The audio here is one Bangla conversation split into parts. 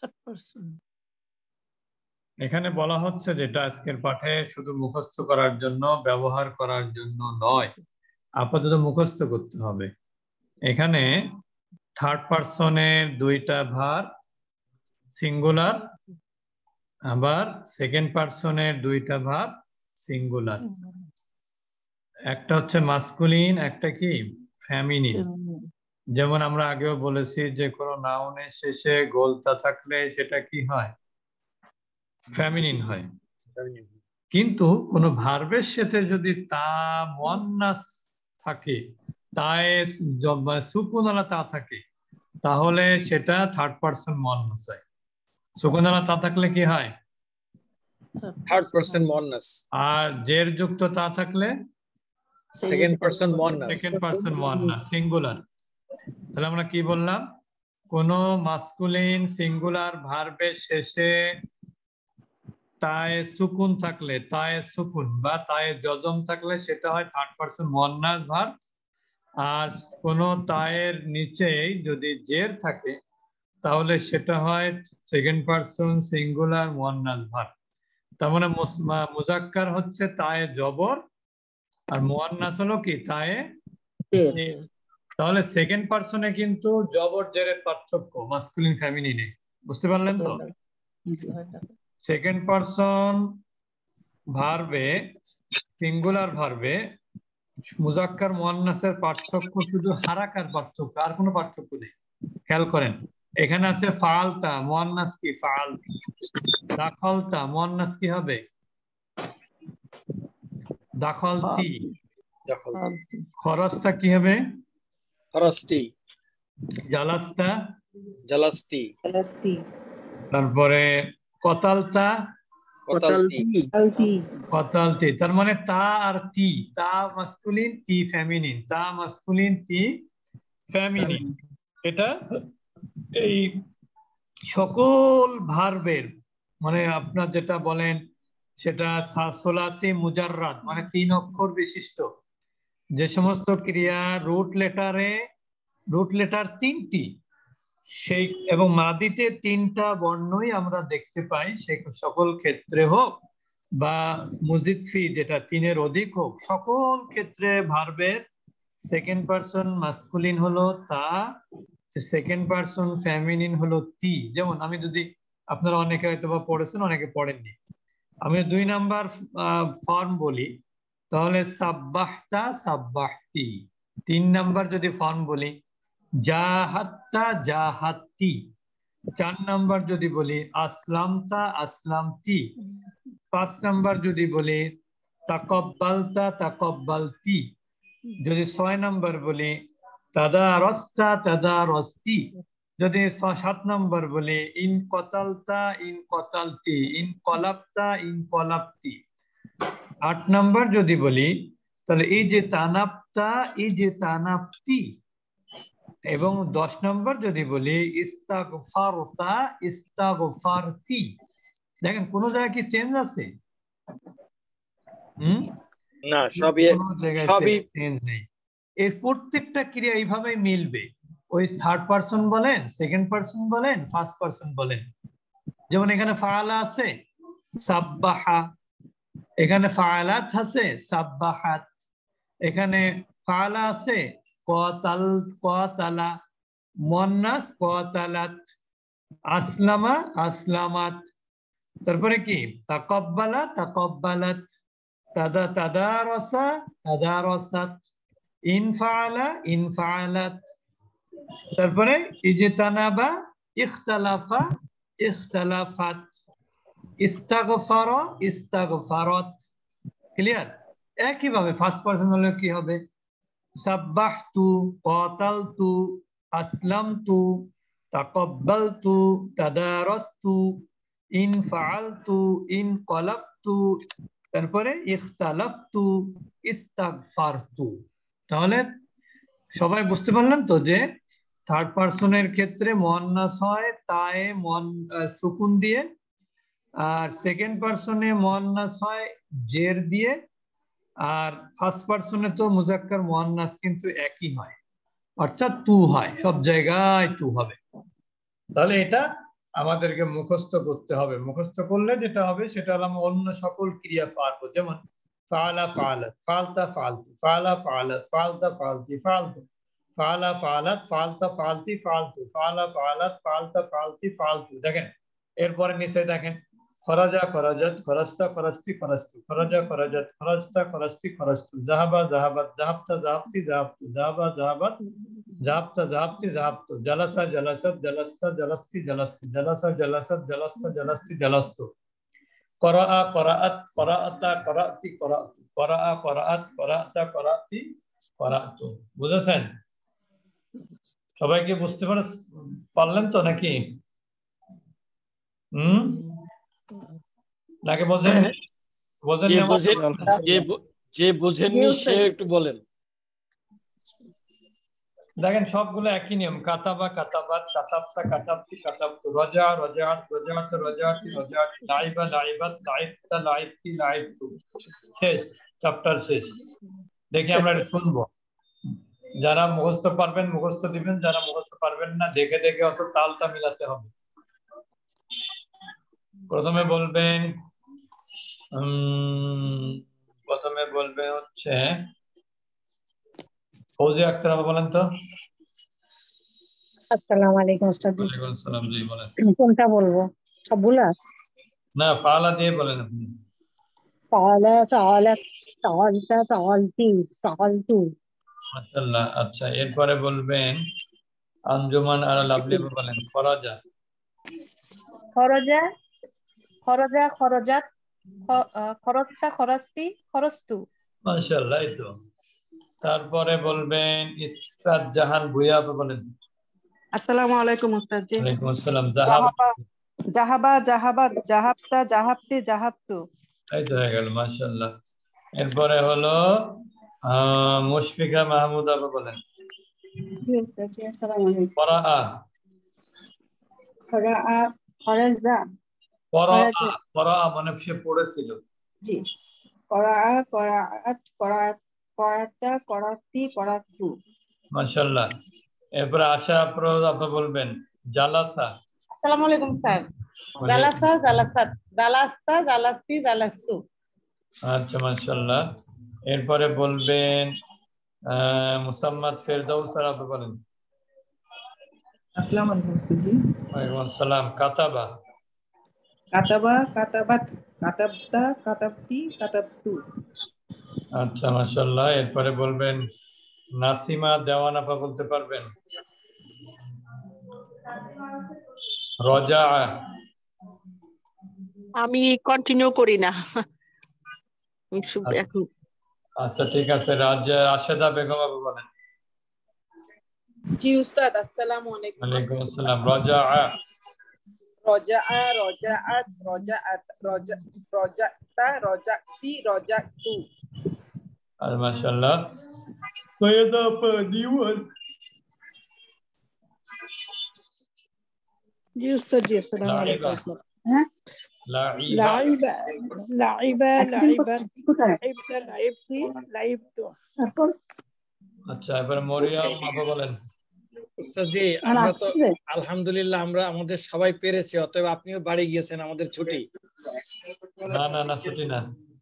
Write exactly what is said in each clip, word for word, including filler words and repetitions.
এখানে বলা হচ্ছে যেটা আজকের পাঠে শুধু মুখস্থ করার জন্য, ব্যবহার করার জন্য নয়, আপাতত মুখস্থ করতে হবে। এখানে থার্ড পারসনের দুইটা ভার্ব সিঙ্গুলার, আবার সেকেন্ড পারসনের দুইটা ভার্ব সিঙ্গুলার। একটা হচ্ছে মাস্কুলিন, একটা কি ফেমিনিন। যেমন আমরা আগেও বলেছি যে কোনো নাউনের শেষে গোলতা থাকলে সেটা কি হয়, ফেমিনিন হয়। কিন্তু কোনো ভার্বের সাথে যদি তা মুয়ান্নাস থাকে, তায় সুকুনওয়ালা তা থাকে, তাহলে সেটা থার্ড পারসন মুয়ান্নাস হয়। সুকুনওয়ালা তা থাকলে কি হয়, থার্ড পারসন মুয়ান্নাস। আর জের যুক্ত তা থাকলে সেকেন্ড পারসন মুয়ান্নাস। সেকেন্ড পারসন মুয়ান্নাস সিঙ্গুলার। তাহলে আমরা কি বললাম, কোন মাস্কুলিন সিঙ্গুলার ভার্বের শেষে তায়ে সুকুন থাকলে, তায়ে সুকুন বা তায়ে জজম থাকলে সেটা হয় থার্ড পারসন মুয়ান্নাস ভার্ব। আর কোন তায়ের নিচেই যদি জের থাকে তাহলে সেটা হয় সেকেন্ড পারসন সিঙ্গুলার মুয়ান্নাস ভার্ব। তার মানে মুজাক্কার হচ্ছে তায়ে জবর, আর মুয়ান্নাস হলো কি তায়ে। তাহলে সেকেন্ড পারসনে কিন্তু জবর জেরের পার্থক্য মাস্কুলিন ফেমিনিনে, বুঝতে পারলেন তো? সেকেন্ড পারসন ভার্বে, সিঙ্গুলার ভার্বে মুজাক্কার মুয়ান্নাসের পার্থক্য শুধু হারাকার পার্থক্য, আর কোনো পার্থক্য নেই। খেয়াল করেন, এখানে আছে ফালতা, মুয়ান্নাস কি ফাল। দাখলতা, মুয়ান্নাস কি হবে দাখলতি। খরস্তা কি হবে খরস্তি। জালাস্তা জালাস্তি। তারপরে কতালতা কতালতি। কতালতি। তার মানে তা আর তি, তা মাস্কুলিন তি ফেমিনিন, তা মাস্কুলিন তি ফেমিনিন। এটা এই সকল ভার্বের মানে আপনার যেটা বলেন সেটা সোলাসি মুজাররাদ, মানে তিন অক্ষর বিশিষ্ট যে সমস্ত ক্রিয়া রুট লেটারে, রুট লেটার তিনটি, সেই এবং মাদিতে তিনটা বর্ণই আমরা দেখতে পাই, সে সকল ক্ষেত্রে হোক বা মুজিদ ফি যেটা তিনের অধিক হোক, সকল ক্ষেত্রে ভার্বের সেকেন্ড পারসন মাস্কুলিন হলো তা, সেকেন্ড পারসন ফেমিনিন হলো তি। যেমন আমি যদি, আপনারা অনেকে হয়তো বা পড়েছেন, অনেকে পড়েননি, আমি দুই নাম্বার ফর্ম বলি তাহলে সাব্বাহতা সাব্বাহতি। তিন নাম্বার যদি ফর্ম বলি জাহাত্তা জাহাত্তি। চার নাম্বার যদি বলি আসলামতা আসলামতি। পাঁচ নাম্বার যদি বলি তাকব্বালতা তাকব্বালতি। যদি ছয় নাম্বার বলি তাদারস্তা তাদারস্তি। যদি সাত নাম্বার বলি ইন কতালতা ইন কতালতি, ইন কলাপ্তা ইন কলাপ্তি। আট নাম্বার যদি বলি তাহলে এই যে তানাপ্তা এই যে তানাপ্তি। এবং দশ নম্বর যদি বলি ইস্তাগফারতা ইস্তাগফারতি। দেখেন কোন জায়গায় কি চেঞ্জ আছে? হুম না, সবই কোনো জায়গায় চেঞ্জ নেই। এর প্রত্যেকটা ক্রিয়া এইভাবে মিলবে, ওই থার্ড পারসন বলেন, সেকেন্ড পারসন বলেন, ফার্স্ট পারসন বলেন। যেমন এখানে ফাআলা আছে সাব্বাহা, এখানে ফাআলাত আছে সাব্বাহাত, এখানে ফাআলা আছে কতাল কতালা, মুয়ান্নাস কতালাত, আসলামা আসলামাত। তারপরে কি তাকাব্বালা তাকাব্বালাত, তাদা তাদারাসা তাদারাসাত, ইনফাআলা ইনফাআলাত। তারপরে ইজতানাবা ইখতালাফা ইখতালাফাত, ইস্তাগফারা ইস্তাগফারাত। ক্লিয়ার? একই ভাবে ফার্স্ট পারসন হলে কি হবে সাব্বাহতু কাতালতু আসলামতু তাকাব্বালতু তাদারাসতু ইনফাআলতু ইনকালাবতু, তারপরে ইখতালাফতু ইস্তাগফারতু। তাহলে সবাই বুঝতে পারলেন তো যে থার্ড পারসনের ক্ষেত্রে মুয়ান্নাস হয় তায়ে সুকুন দিয়ে, আর সেকেন্ড পারসনে মুয়ান্নাস হয় জের দিয়ে, আর ফার্স্ট পারসনে তো মুজাক্কার মুয়ান্নাস কিন্তু একই হয়, অর্থাৎ তু হয়, সব জায়গায় তু হবে। তাহলে এটা আমাদেরকে মুখস্থ করতে হবে। মুখস্থ করলে যেটা হবে সেটা হলো আমরা অন্য সকল ক্রিয়া পারবো। যেমন ফালা ফালাত, ফালতা ফালতু, ফালা ফালাত, ফালতা ফালতি, ফালতু, ফালা ফালাত, ফালতা ফালতি, ফালতু, ফালা ফালাত, ফালতা ফালতি, ফালতু। দেখেন এরপরে নিচে দেখেন খরাজা খরাজাত, খরস্তা খরস্তি, খরস্তু, খরাজা খরাজাত, খরস্তা খরস্তি, খরস্তু, জাহাবা জাহাবাত, জাহাবতা জাহাবতি, জাহাবতু, জাহাবা জাহাবাত, জাহাবতা জাহাবতি, জাহাবতু, জালাসা জালাসাত, জালাস্তা জালাস্তি, জালাস্তু, জালাসা জালাসাত, জালাস্তা জালাস্তি, জালাস্তু, করাআ করাআত, করাআতা করাতি, করাতু, করাআ করাআত, করাআতা করাতি, করাতু। বুঝেছেন? সবাইকে বুঝতে পারে পারলেন তো নাকি? হুম নাকি বোঝেন? বোঝেন যে না? বোঝেন যে বো- যে বোঝেননি সে একটু বলেন। দেখেন সবগুলো একই নিয়ম। কাতাবা কাতাবাত, কাতাবতা কাতাবতি, কাতাবতু, রজা রজাত, রজাত রজাতি, রজাতি, লাইবা লাইবাত, লাইবতা লাইবতি, লাইবতু। শেষ, চ্যাপ্টার শেষ। দেখি আমরা এটা শুনবো। যারা মুখস্থ পারবেন মুখস্থ দিবেন, যারা মুখস্থ পারবেন না দেখে দেখে অত তালটা মিলাতে হবে। প্রথমে বলবেন উম প্রথমে বলবে হচ্ছে ফৌজি আক্তার আপা, বলেন তো। আসসালামু আলাইকুম ওস্তাদ। ওয়ালাইকুম আসসালাম, জি বলেন। কোনটা বলবো? সবগুলা? না, ফালা দিয়ে বলেন আপনি। ফাআলা, ফাআলাত, ফাআলতা, ফাআলতি, ফাআলতু। মাশাআল্লাহ। আচ্ছা, এরপরে বলবেন আঞ্জুমান আর লাভলি আপা, বলেন খরাজা। খরজা, খরজা, খরজাত, খ- আহ, খরস্তা, খরস্তি, খরস্তু। মাশাআল্লাহ, এই তো। তারপরে বলবেন ইসরাত জাহান ভুইয়া আপা, বলেন। আসসালামু আলাইকুম ওস্তাদ জি। ওয়ালাইকুম আসসালাম। জাহাব, জাহাবা জাহাবা জাহাবাত, জাহাবতা, জাহাবতে, জাহাবতু। এই তো হয়ে গেল, মাশাআল্লাহ। এরপরে হলো আহ মুশফিকা মাহমুদ আপা, বলেন জি ওস্তাদ জি, আসসালামু আলাইকুম। করাআ। খরাআ, খরাজা, করাআ, খরাজা। করাআ মানে সে পড়েছিল। জি। করাআ, করাআত, করাআত, করাতা, করাতি, করাতু। মাশাআল্লাহ। এরপরে আশা আফরোজ আপা বলবেন জালাসা। আসসালামু আলাইকুম স্যার। জালাসা, জালাসাত, জালাস্তা, জালাস্তি, জালাস্তু। আচ্ছা, মাশাআল্লাহ। এরপরে বলবেন আহ মুসাম্মাদ ফেরদাউস স্যার আপনি বলেন। আসসালামু আলাইকুম ওস্তাদ জি। ওয়ালাইকুম আসসালাম। কাতাবা। কাতাবা, কাতাবাত, কাতাবতা, কাতাবতি, কাতাবতু। আচ্ছা, মাশাআল্লাহ। এরপরে বলবেন নাসিমা দেওয়ান আপা, বলতে পারবেন রজা। আমি কন্টিনিউ করি না। আমি শুধু এখন আচ্ছা, ঠিক আছে। রাজা রাশেদা বেগম আপা, বলেন। জি উস্তাদ, আসসালামু আলাইকুম। ওয়ালাইকুম আসসালাম। রজা। রজাআ, রজাআত, রজাআত, রজা রজাতা, রজাতি, রজাতু। আর মাশাআল্লাহ। সৈয়দা আপা দিওয়ান। জি ওস্তাদ জি, আসসালামু লাইবা। আলাইকুম। হ্যাঁ, লাইবা। লাইবা, লাইবা, লাইবাত, কোথায়? লাইবতা, লাইবতি, লাইবতু। তারপর আচ্ছা, এবারে মরিয়ম আপা, বলেন। উস্তাদ জি, আর আমরা তো আসছে? আলহামদুলিল্লাহ আমরা আমাদের সবাই পেরেছি, অতএব আপনিও বাড়ি গিয়েছেন, আমাদের ছুটি। না না না, ছুটি না।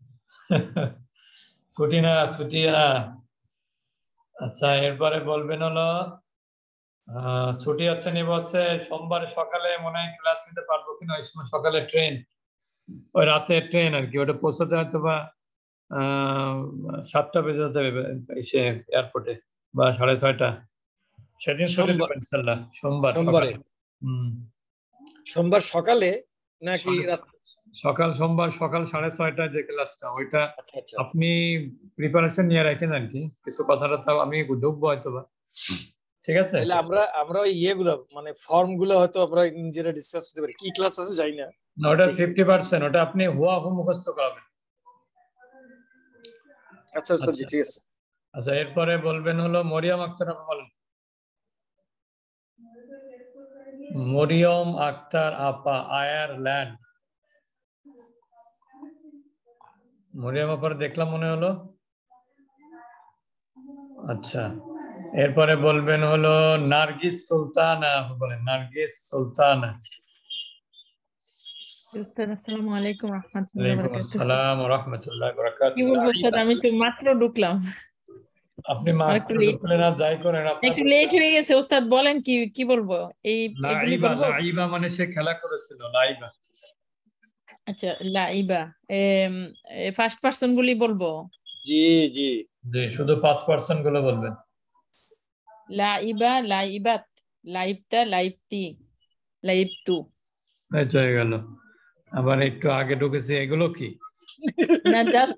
ছুটি না, ছুটি না। আচ্ছা, এরপরে বলবেন হলো আহ ছুটি হচ্ছে নিব হচ্ছে সোমবার সকালে মনে হয় ক্লাস নিতে পারবো কিনা, ওই সময় সকালে ট্রেন, ওই রাতে ট্রেন আর কি, ওটা পৌঁছাতে হয়তো বা আহ সাতটা বেজে যেতে হবে এসে এয়ারপোর্টে, বা সাড়ে ছয়টা। সেদিন ছুটি সোমবার, দেবো ইনশাল্লাহ, সোমবার সোমবারে সকালে। হম সোমবার সকালে নাকি সকাল- রাত? সকাল সোমবার সকাল সাড়ে ছয়টায় যে ক্লাসটা, ওইটা আচ্ছা আচ্ছা। আপনি প্রিপারেশন নিয়ে রাখেন আর কি, কিছু কথাটা তাও আমি ঢুকবো হয়তো বা, ঠিক আছে? তাহলে আমরা আমরা ওই ইয়েগুলো মানে ফর্ম গুলো হয়তো আমরা নিজেরা ডিসকাস করতে পারি, কি ক্লাস আছে যাই না। না, ওটা ফিফটি পার্সেন্ট, ওটা আপনি হুয়া হু মুখস্থ করাবেন। আচ্ছা উস্তাদ জি, আচ্ছা। ঠিক আছে। আচ্ছা, এরপরে বলবেন হলো মরিয়ম আক্তার আপা, বলেন। মরিয়ম আক্তার আপা, আয়ারল্যান্ড। মরিয়ম আপার দেখলাম মনে হলো। আচ্ছা, এরপরে বলবেন হলো নার্গিস সুলতানা আপা, বলেন নার্গিস সুলতানা। উস্তাদ আসসালামু আলাইকুম রাহমাতুল্লাহি ওয়া ওয়ালাইকুম বারাকাতুহু। আসসালাম ওয়া রাহমাতুল্লাহি ওয়া বারাকাতুহু। কি বলবো উস্তাদ, আমি তো মাত্র ঢুকলাম, আপনি আমার মাত্র একটু লেট ঢুকলেন আর যাই করেন আপনার একটু লেট হয়ে গেছে উস্তাদ, বলেন কি কি বলবো? এই এগুলি লাইবা বলবো? লাইবা মানে সে খেলা করেছিল লাইবা। আচ্ছা লাইবা, এম ফার্স্ট পারসন গুলি বলবো? জি জি জি, শুধু পাঁচ পার্সেন্ট গুলো বলবেন। লাইবা, লাইবাত, লাইবতা, লাইবতি, লাইবতু। এই তো হয়ে গেল। আবার একটু আগে ঢুকেছে, এগুলো কি? না জাস্ট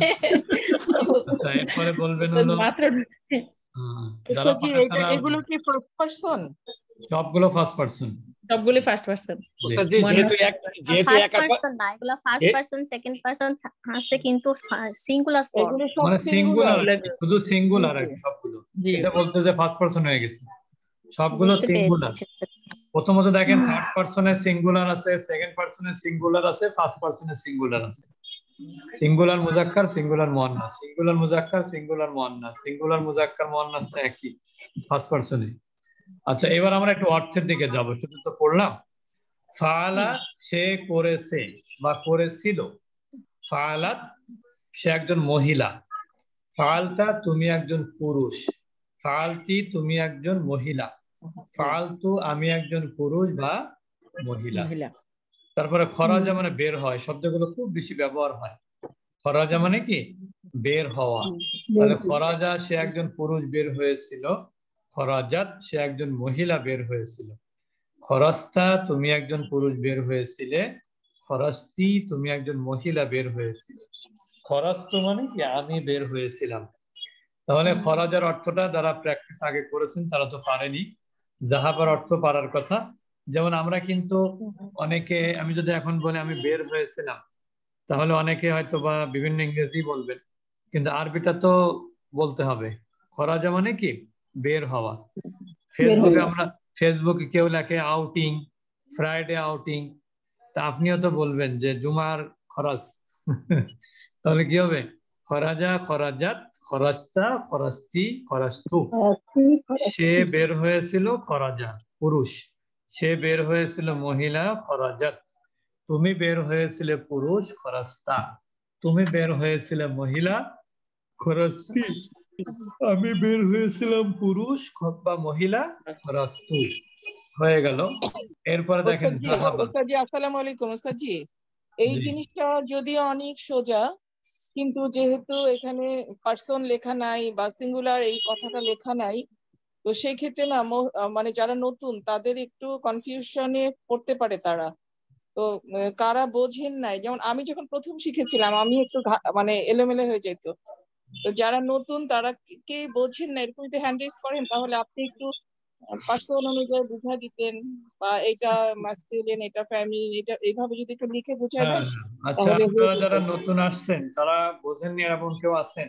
আচ্ছা, এরপরে বলবেন হলো মাত্র ঢুকছে। আহ, যারা কি পারে এটা তারা এগুলো কি ফার্স্ট পারসন? সবগুলো ফার্স্ট পার্সন। সবগুলি ফার্স্ট পারসন। উস্তাদ জি, যেহেতু এক যেহেতু ফার্স্ট একা পারসন না, এগুলো ফার্স্ট এ- পারসন সেকেন্ড পারসন আছে কিন্তু সিঙ্গুলার ফর্ম। এগুলো সব মানে সিঙ্গুলার, সিঙ্গুলার। শুধু সিঙ্গুলার আর কি সবগুলো। জি এটা বলতে যে ফার্স্ট পার্সন হয়ে গেছে, সবগুলো বুঝতে সিঙ্গুলার। পেরেছি। প্রথমত দেখেন থার্ড পার্সনের সিঙ্গুলার আছে, সেকেন্ড পার্সনের সিঙ্গুলার আছে, ফার্স্ট পার্সনের সিঙ্গুলার আছে। সিঙ্গুলার মুজাক্কার, সিঙ্গুলার মুয়ান্নাস, সিঙ্গুলার মুজাক্কার, সিঙ্গুলার মুয়ান্নাস, সিঙ্গুলার মুজাক্কার মুয়ান্নাস তো একই ফার্স্ট পার্সনে। আচ্ছা, এবার আমরা একটু অর্থের দিকে যাব। শুধু তো পড়লাম ফাআলা সে করেছে বা করেছিল, ফাআলাত সে একজন মহিলা, ফাআলতা তুমি একজন পুরুষ, ফাআলতি তুমি একজন মহিলা, ফাআলতু আমি একজন পুরুষ বা মহিলা। মহিলা। তারপরে খরাজা মানে বের হয়, শব্দগুলো খুব বেশি ব্যবহার হয়। খরাজা মানে কি? বের হওয়া। তাহলে খরাজা সে একজন পুরুষ বের হয়েছিল, খরাজাত সে একজন মহিলা বের হয়েছিল। খরস্তা তুমি একজন পুরুষ বের হয়েছিলে, খরস্তি তুমি একজন মহিলা বের হয়েছিলে। খরস্ত মানে কি? আমি বের হয়েছিলাম। তাহলে খরাজার অর্থটা যারা প্র্যাকটিস আগে করেছেন তারা তো পারেনি। জাহাবার অর্থ পারার কথা। যেমন আমরা কিন্তু অনেকে, আমি যদি এখন বলি আমি বের হয়েছিলাম, তাহলে অনেকে হয়তো বা বিভিন্ন ইংরেজি বলবেন, কিন্তু আরবিটা তো বলতে হবে। খরাজা মানে কি? বের হওয়া। ফেসবুকে আমরা ফেসবুকে কেউ লেখে আউটিং, ফ্রাইডে আউটিং, তা আপনিও তো বলবেন যে জুমার খরচ। তাহলে কি হবে? খরাজা, খরাজাত, খরস্তা, খরস্তি, খরস্তু। সে বের হয়েছিল খরাজা পুরুষ, সে বের হয়েছিল মহিলা খরাজাত, তুমি বের হয়েছিলে পুরুষ খরস্তা, তুমি বের হয়েছিলে মহিলা খরস্তি, আমি বের হয়েছিলাম পুরুষ বা মহিলা খরস্তু। হয়ে গেল। এরপরে দেখেন ওস্তাদজি, জাহাবা। ওস্তাদজি আসসালামু আলাইকুম। ওস্তাদজি, এই জি। জিনিসটা যদিও অনেক সোজা, কিন্তু যেহেতু এখানে পার্সন লেখা নাই বা সিঙ্গুলার এই কথাটা লেখা নাই, তো সেই ক্ষেত্রে না ম- আহ মানে যারা নতুন তাদের একটু কনফিউশনে পড়তে পারে তারা। তো আহ, কারা বোঝেন নাই, যেমন আমি যখন প্রথম শিখেছিলাম আমি একটু ঘা- মানে এলোমেলো হয়ে যেত। তো যারা নতুন তারা কে- কে বোঝেন না, এরকম যদি হ্যান্ড রেজ করেন তাহলে আপনি একটু পার্সন অনুযায়ী বুঝা দিতেন, বা এটা মাস্কুলিন, এটা ফ্যামিলিন, এটা এইভাবে যদি একটু লিখে বুঝায় হ্যাঁ, দেন আচ্ছা, তাহলে হয়ে আপনারা যেত। যারা নতুন আসছেন তারা বোঝেননি এরকম কেউ আছেন?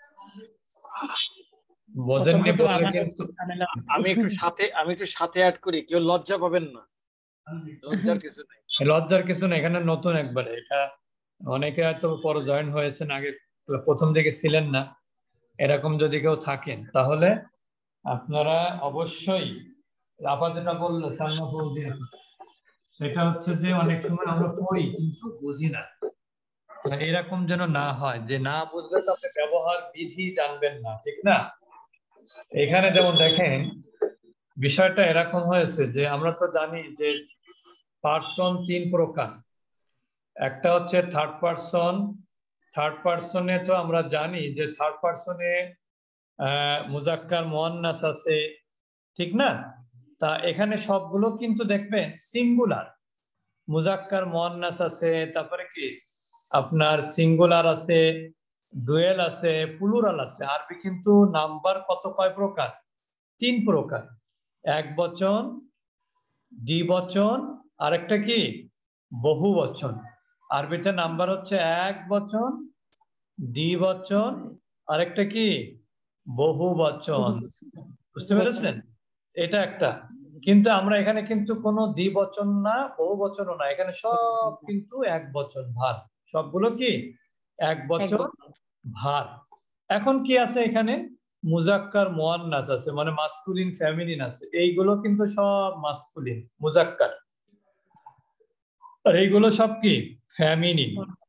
বোঝেননি প্রথমত বললে আমাদের কিন্তু ঝামেলা। আমি একটু সাথে আমি একটু সাথে অ্যাড করি, কেউ লজ্জা পাবেন না, লজ্জার কিছু নেই। লজ্জার কিছু না, এখানে নতুন একবারে। এটা অনেকে হয়তো পরে জয়েন হয়েছেন, আগে প্রথম দিকে ছিলেন না। এরকম যদি কেউ থাকেন তাহলে আপনারা অবশ্যই আপা যেটা বললো সালমা ফৌজি আপা, সেটা হচ্ছে যে অনেক সময় আমরা পড়ি কিন্তু বুঝি না। মানে এরকম যেন না হয় যে না বুঝলে তো আপনি ব্যবহার বিধি জানবেন না, ঠিক না? এখানে যেমন দেখেন বিষয়টা এরকম হয়েছে যে আমরা তো জানি যে পার্সন তিন প্রকার। একটা হচ্ছে থার্ড পার্সন। থার্ড পার্সনে তো আমরা জানি যে থার্ড পার্সনে আহ মুজাক্কার মুয়ান্নাস আছে, ঠিক না? তা এখানে সবগুলো কিন্তু দেখবেন সিঙ্গুলার। মুজাক্কার মুয়ান্নাস আছে, তারপরে কি আপনার সিঙ্গুলার আছে, ডুয়েল আছে, প্লুরাল আছে। আরবি কিন্তু নাম্বার কত কয় প্রকার? তিন প্রকার। এক বচন, দ্বিবচন, আরেকটা কি বহু বচন। আরবিতে নাম্বার হচ্ছে এক বচন, দ্বিবচন, আরেকটা কি বহু বচন। বুঝতে পেরেছেন? এটা একটা। কিন্তু আমরা এখানে কিন্তু কোনো দ্বিবচন না, বহু বচনও না, এখানে সব কিন্তু এক বচন ভার। সবগুলো কি এক বচন ভার। এখন কি আছে এখানে? মুজাক্কার মুয়ান্নাস আছে, মানে মাসকুলিন ফেমিনিন আছে। এইগুলো কিন্তু সব মাসকুলিন মুজাক্কার। আর এইগুলো সব কি ফ্যামিনিন।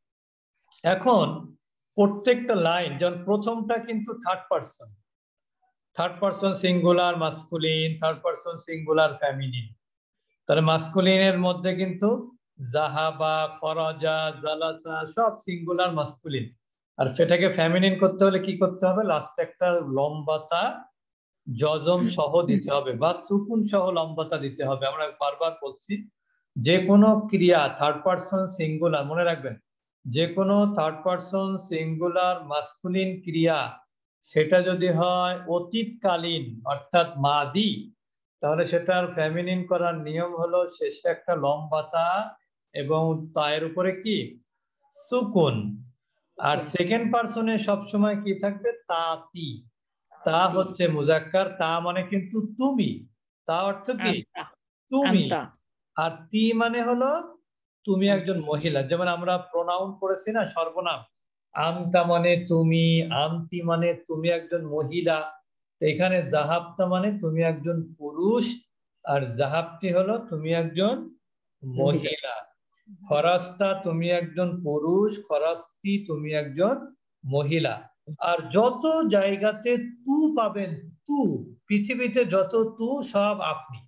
এখন প্রত্যেকটা লাইন, যেমন প্রথমটা কিন্তু third person, third person singular masculine, third person singular feminine. তাহলে মাস্কুলিনের মধ্যে কিন্তু জাহাবা, খরাজা, জালাসা সব সিঙ্গুলার মাস্কুলিন। আর সেটাকে ফ্যামিনিন করতে হলে কি করতে হবে? লাস্টে একটা লম্বাতা জজম সহ দিতে হবে বা সুকুন সহ লম্বাতা দিতে হবে। আমরা বারবার বলছি যে কোনো ক্রিয়া থার্ড পারসন সিঙ্গুলার, মনে রাখবেন, যে কোনো থার্ড পারসন সিঙ্গুলার মাস্কুলিন ক্রিয়া সেটা যদি হয় অতীতকালীন অর্থাৎ মাদি, তাহলে সেটার ফেমিনিন করার নিয়ম হলো শেষে একটা লম্বাতা এবং তার উপরে কি সুকুন। আর সেকেন্ড পারসনে সবসময় কি থাকবে? তাতি। তা হচ্ছে মুজাক্কার, তা মানে কিন্তু তুমি, তা অর্থ কি তুমি। আর তি মানে হলো তুমি একজন মহিলা। যেমন আমরা প্রোনাউন করেছি না, সর্বনাম, আন্তা মানে তুমি, আন্তি মানে তুমি একজন মহিলা। তো এখানে জাহাবতা মানে তুমি একজন পুরুষ, আর জাহাবতি হলো তুমি একজন মহিলা। খরাস্তা তুমি একজন পুরুষ, খরাস্তি তুমি একজন মহিলা। আর যত জায়গাতে তু পাবেন, তু, পৃথিবীতে যত তু সব আপনি,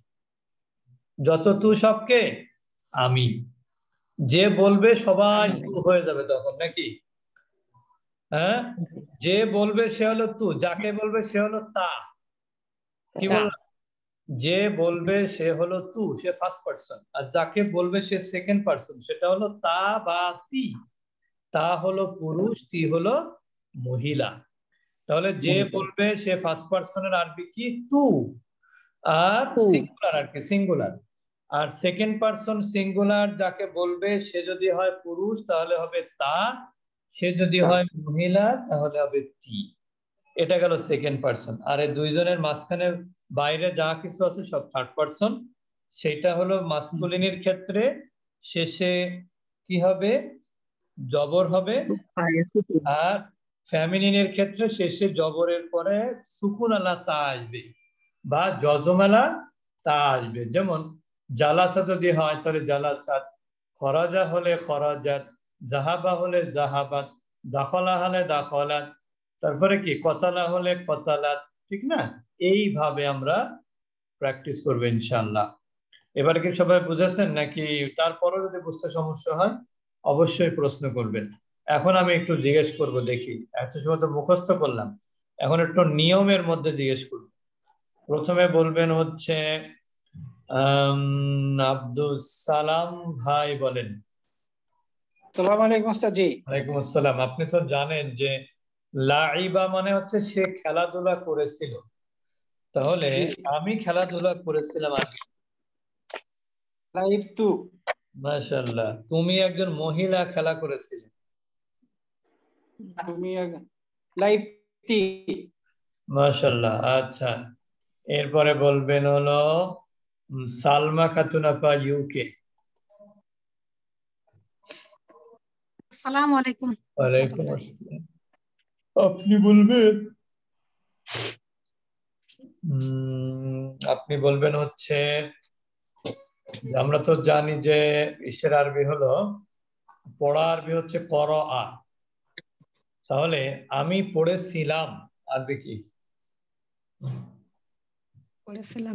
যত তু সবকে আমি। যে বলবে সবাই তু হয়ে যাবে তখন, নাকি? হ্যাঁ, যে বলবে সে হলো তু, যাকে বলবে সে হলো তা। কি বললাম? যে বলবে সে হলো তু, সে ফার্স্ট পারসন, আর যাকে বলবে সে সেকেন্ড পারসন, সেটা হলো তা বা তি। তা হলো পুরুষ, তি হলো মহিলা। তাহলে যে বলবে সে ফার্স্ট পারসনের আরবি কি? তু। আর সিঙ্গুলার আর কি, সিঙ্গুলার। আর সেকেন্ড পারসন সিঙ্গুলার যাকে বলবে সে যদি হয় পুরুষ তাহলে হবে তা, সে যদি হয় মহিলা তাহলে হবে তি। এটা গেল সেকেন্ড পারসন। আর এই দুইজনের মাঝখানে বাইরে যা কিছু আছে সব থার্ড পারসন। সেটা হলো মাস্কুলিনের ক্ষেত্রে শেষে কি হবে? জবর হবে। আর ফ্যামিনিনের ক্ষেত্রে শেষে জবরের পরে সুকুন আলা তা আসবে বা জজমালা তা আসবে। যেমন জালাসা যদি হয় তাহলে জালাসাত, খরাজা হলে খরাজাত, জাহাবা হলে জাহাবাত, দাখলা হলে দাখলাত, তারপরে কি কতালা হলে কতালাত। ঠিক না? এইভাবে আমরা প্র্যাকটিস করবো ইনশাআল্লাহ। এবারে কি সবাই বুঝেছেন নাকি? তারপরও যদি বুঝতে সমস্যা হয় অবশ্যই প্রশ্ন করবেন। এখন আমি একটু জিজ্ঞেস করব, দেখি এত সময় তো মুখস্থ করলাম, এখন একটু নিয়মের মধ্যে জিজ্ঞেস করব। প্রথমে বলবেন হচ্ছে আব্দুল সালাম ভাই, বলেন। আসসালামু আলাইকুম ওস্তাদ জি। ওয়ালাইকুম আসসালাম। আপনি তো জানেন যে লাইবা মানে হচ্ছে সে খেলাধুলা করেছিল, তাহলে আমি খেলাধুলা করেছিলাম আর লাইবতু। মাশাআল্লাহ। তুমি একজন মহিলা খেলা করেছিলে, তুমি লাইবতি। মাশাআল্লাহ। আচ্ছা, এরপরে বলবেন হলো সালমা খাতুন আপা ইউকে। আসসালামু আলাইকুম। ওয়ালাইকুম আসসালাম। আপনি বলবেন আপনি বলবেন হচ্ছে, আমরা তো জানি যে ইসের আরবি হলো, পড়া আরবি হচ্ছে করআ। তাহলে আমি পড়েছিলাম আরবি কি? পড়েছিলাম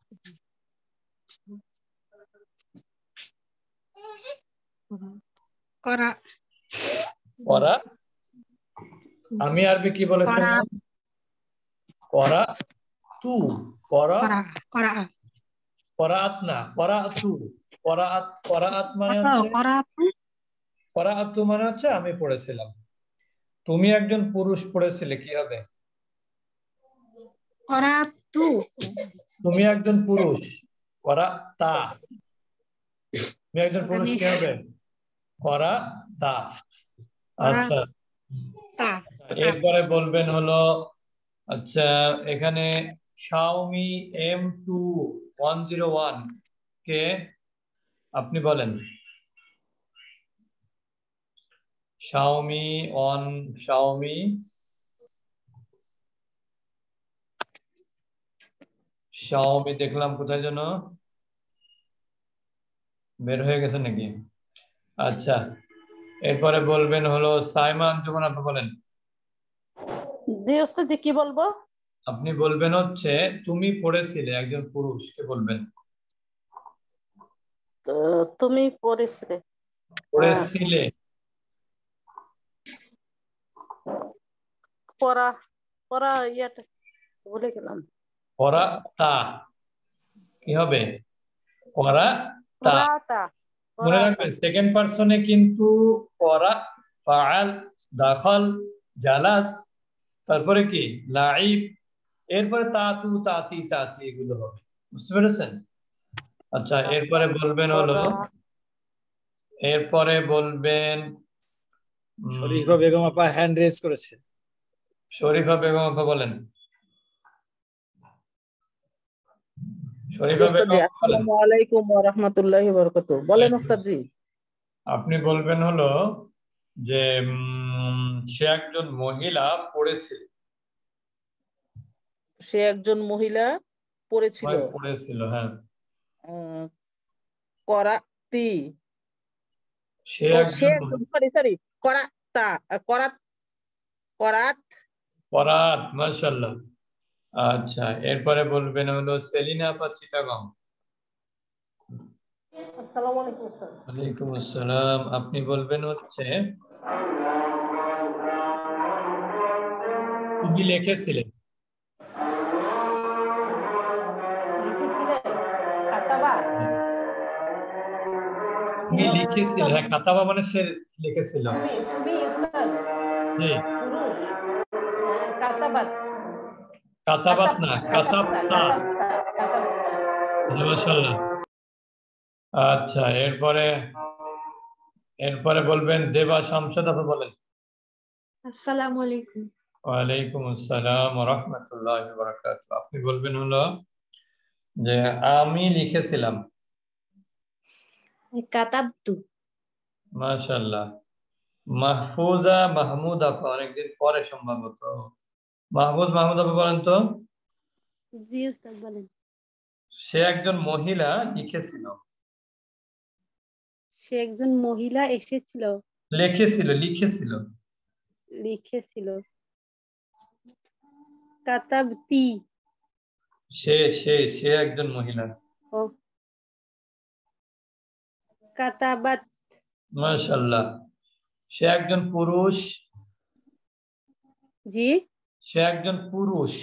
করা। করা। আমি আরবি কি বলেছিলাম? করা তু। করা করা করাত না, করাতু। করাত, করাত মানে হচ্ছে, করাতু মানে হচ্ছে আমি পড়েছিলাম। তুমি একজন পুরুষ পড়েছিলে, কি হবে? করাতু। তুমি একজন পুরুষ, করাতা। তুমি একজন পুরুষ, কি হবে? করাতা। আচ্ছা, এরপরে বলবেন হলো, আচ্ছা এখানে Xiaomi M two one zero one কে, আপনি বলেন। শাওমি অন, শাওমি শাওমি দেখলাম কোথায় যেন বের হয়ে গেছে নাকি? আচ্ছা, এরপরে বলবেন হলো সাইমান যখন আপনি বলেন। জি ওস্তাদ জি কি বলবো? আপনি বলবেন হচ্ছে তুমি পড়েছিলে, একজন পুরুষকে বলবেন। তো তুমি পড়েছিলে পড়েছিলে পড়া পড়া ইয়াটা ভুলে গেলাম। পড়া তা কি হবে? পড়া তা। পড়াতা মনে রাখবেন সেকেন্ড পারসনে কিন্তু পড়া, ফাআল, দাখাল, জালাস, তারপরে কি লাইব, এরপরে তাতু, তাতি, তাতি এগুলো হবে। বুঝতে পেরেছেন? আচ্ছা, এরপরে বলবেন হলো, এরপরে বলবেন শরীফা বেগম আপা হ্যান্ড রেজ করেছে। শরীফা বেগম আপা বলেন। শরীফা বেগম বলেন। আসসালামু আলাইকুম ওয়া রাহমাতুল্লাহি ওয়া বারাকাতুহু। বলেন ওস্তাদ জি। আপনি বলবেন হলো যে উম, সে একজন মহিলা পড়েছিল। সে একজন মহিলা পড়েছিল। পড়েছিল, হ্যাঁ। উম, করাতি। সে ও সে একজন একজন সরি সরি করাতা করাত করাত পরাত, মাশাআল্লাহ। আচ্ছা, এরপরে বলবেন হলো সেলিনা আপা চিটাগং। আসসালামু আলাইকুম স্যার। ওয়ালাইকুম আসসালাম। আপনি বলবেন হচ্ছে তুমি লিখেছিলে। তুমি লিখেছিলে, হ্যাঁ, কাতাবা মানে সে লিখেছিল। তুমি উস্তাদ জি, পুরুষ কাতাবাত কাতাবাত না, কাতাবতা। মাশাআল্লাহ। আচ্ছা, এরপরে এরপরে বলবেন দেবা শামসাদ আপনি বলেন। আসসালামু আলাইকুম। ওয়ালাইকুম আসসালাম ওয়া রাহমাতুল্লাহি ওয়া বারাকাতুহু। আপনি বলবেন হলো যে আমি লিখেছিলাম। কাতাবতু। মাশাআল্লাহ। মাহফুজা মাহমুদ আপা অনেকদিন পরে সম্ভবত। মাহমুদ মাহমুদ আপা বলেন তো। জি উস্তাদ বলেন। সে একজন মহিলা লিখেছিল। সে একজন মহিলা এসেছিল। লিখেছিল লিখেছিল লিখেছিল। কাতাবতি। সে সে সে একজন মহিলা। ও কাতাবাত। মাশাআল্লাহ। সে একজন পুরুষ। জি। সে একজন পুরুষ।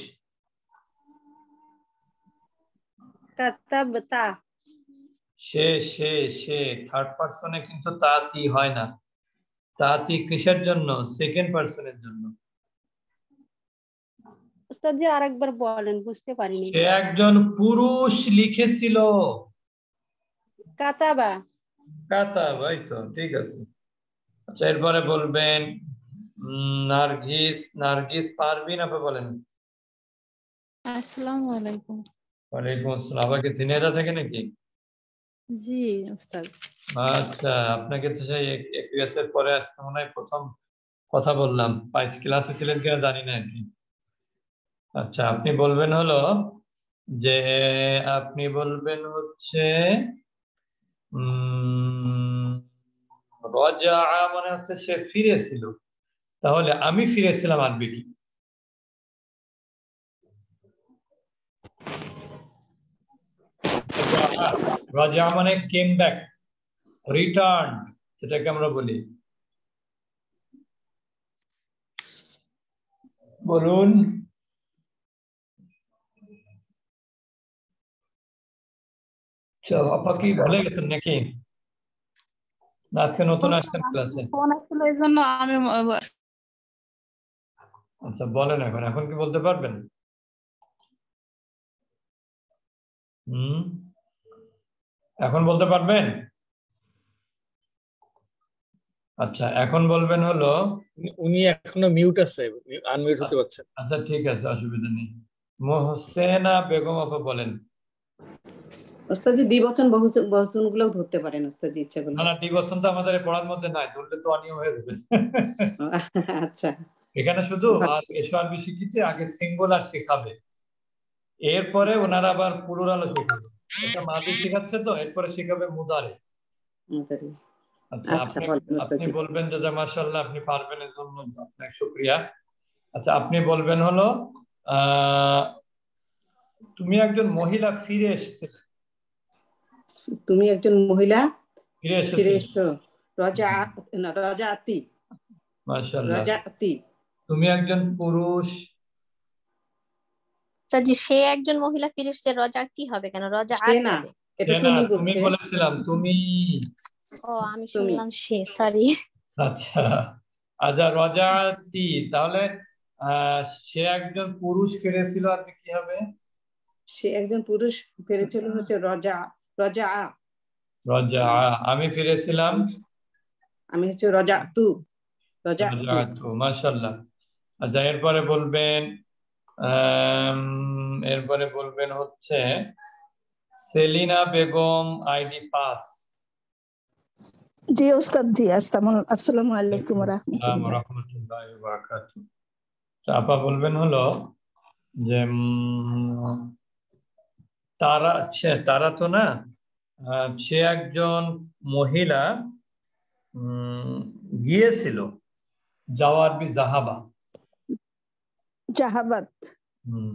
কাতাবতা। সে সে সে থার্ড পারসনে কিন্তু তাতি হয় না। তাতি কিসের জন্য? সেকেন্ড পারসনের জন্য। উস্তাদ জি আরেকবার বলেন, বুঝতে পারিনি। সে একজন পুরুষ লিখেছিল। কাতাবা। কাতাবা, এই তো ঠিক আছে। আচ্ছা, এরপরে বলবেন উম, নার্গিস নার্গিস পারভিন আপনি বলেন। আসসালামু আলাইকুম। ওয়ালাইকুম আসসালাম। আবার কি ঝিনাইদহ থেকে নাকি? জি উস্তাদ। আচ্ছা, আপনাকে তো সেই একুএস এর পরে আজকে মনে হয় প্রথম কথা বললাম। পাইস ক্লাসে ছিলেন কিনা জানি না আর কি। আচ্ছা, আপনি বলবেন হলো যে আপনি বলবেন হচ্ছে উম রজা মানে হচ্ছে সে ফিরেছিল। তাহলে আমি ফিরেছিলাম আরবি কি? রাজা মানে কেম ব্যাক, রিটার্ন, যেটাকে আমরা বলি। বলুন। আপা কি ভুলে গেছেন নাকি? না আজকে নতুন আসছেন ক্লাসে? ফোন আসছিল এই জন্য আমি আচ্ছা, বলেন এখন এখন কি বলতে পারবেন? হুম, এখন বলতে পারবেন? আচ্ছা, এখন বলবেন হলো উনি এখনো মিউট আছে, আনমিউট হতে পারছেন। আচ্ছা ঠিক আছে, অসুবিধা নেই। মোহসেনা বেগম আপা বলেন। ওস্তাদজি দ্বিবচন বহুবচন বহুবচনগুলো ধরতে পারেন ওস্তাদজি ইচ্ছা করলে। না না, দ্বিবচন তো আমাদের পড়ার মধ্যে নাই, ধরলে তো অনিয়ম হয়ে যাবে। আচ্ছা, এখানে শুধু আর এসো আরবি শিখিতে আগে সিঙ্গুলার শেখাবে, এরপরে ওনারা আবার প্লুরালও শেখাবে। এটা মাদি শেখাচ্ছে তো, এরপরে শেখাবে মুদারে। আচ্ছা আচ্ছা আপনি বলেন আপনি ওস্তাদজি। বলবেন যে যা মাশাআল্লাহ আপনি পারবেন এর জন্য আপনাকে শুকরিয়া। আচ্ছা আপনি বলবেন হলো আহ তুমি একজন মহিলা ফিরে এসেছিলে। তুমি একজন মহিলা ফিরে ফিরে এসেছিলে। এসছো। রজা না রজাতি মাশাআল্লাহ। রজাতি তুমি একজন পুরুষ। স্যার জি সে একজন মহিলা ফিরে এসেছে, রজা কি হবে কেন, রজা সে আত না, হবে। এটা সে না, তুমি তুমি বলছে। বলেছিলাম তুমি। ও আমি তুমি শুনলাম সে, সরি। আচ্ছা আচ্ছা রজাতি, তাহলে আহ সে একজন পুরুষ ফিরেছিল আর কি হবে? সে একজন পুরুষ ফিরেছিল হচ্ছে রজা রজা রজা। আমি ফিরেছিলাম। আমি হচ্ছে রজা তু রজা তু। রজাতু, মাশাআল্লাহ। আচ্ছা এরপরে বলবেন আম, এরপরে বলবেন হচ্ছে সেলিনা বেগম আইডি পাস। জি ওস্তাদ জি, আসসালামু আসসালামু আলাইকুম ওয়া আসসালামু রাহমাতুল্লাহ। রাহমাতুল্লাহি ওয়া বারাকাতুহু। তো আপা বলবেন হলো যে উম, তারা সে তারা তো না, আহ, সে একজন মহিলা উম, গিয়েছিল। যাওয়ার বি জাহাবা। জাহাবাত, হুম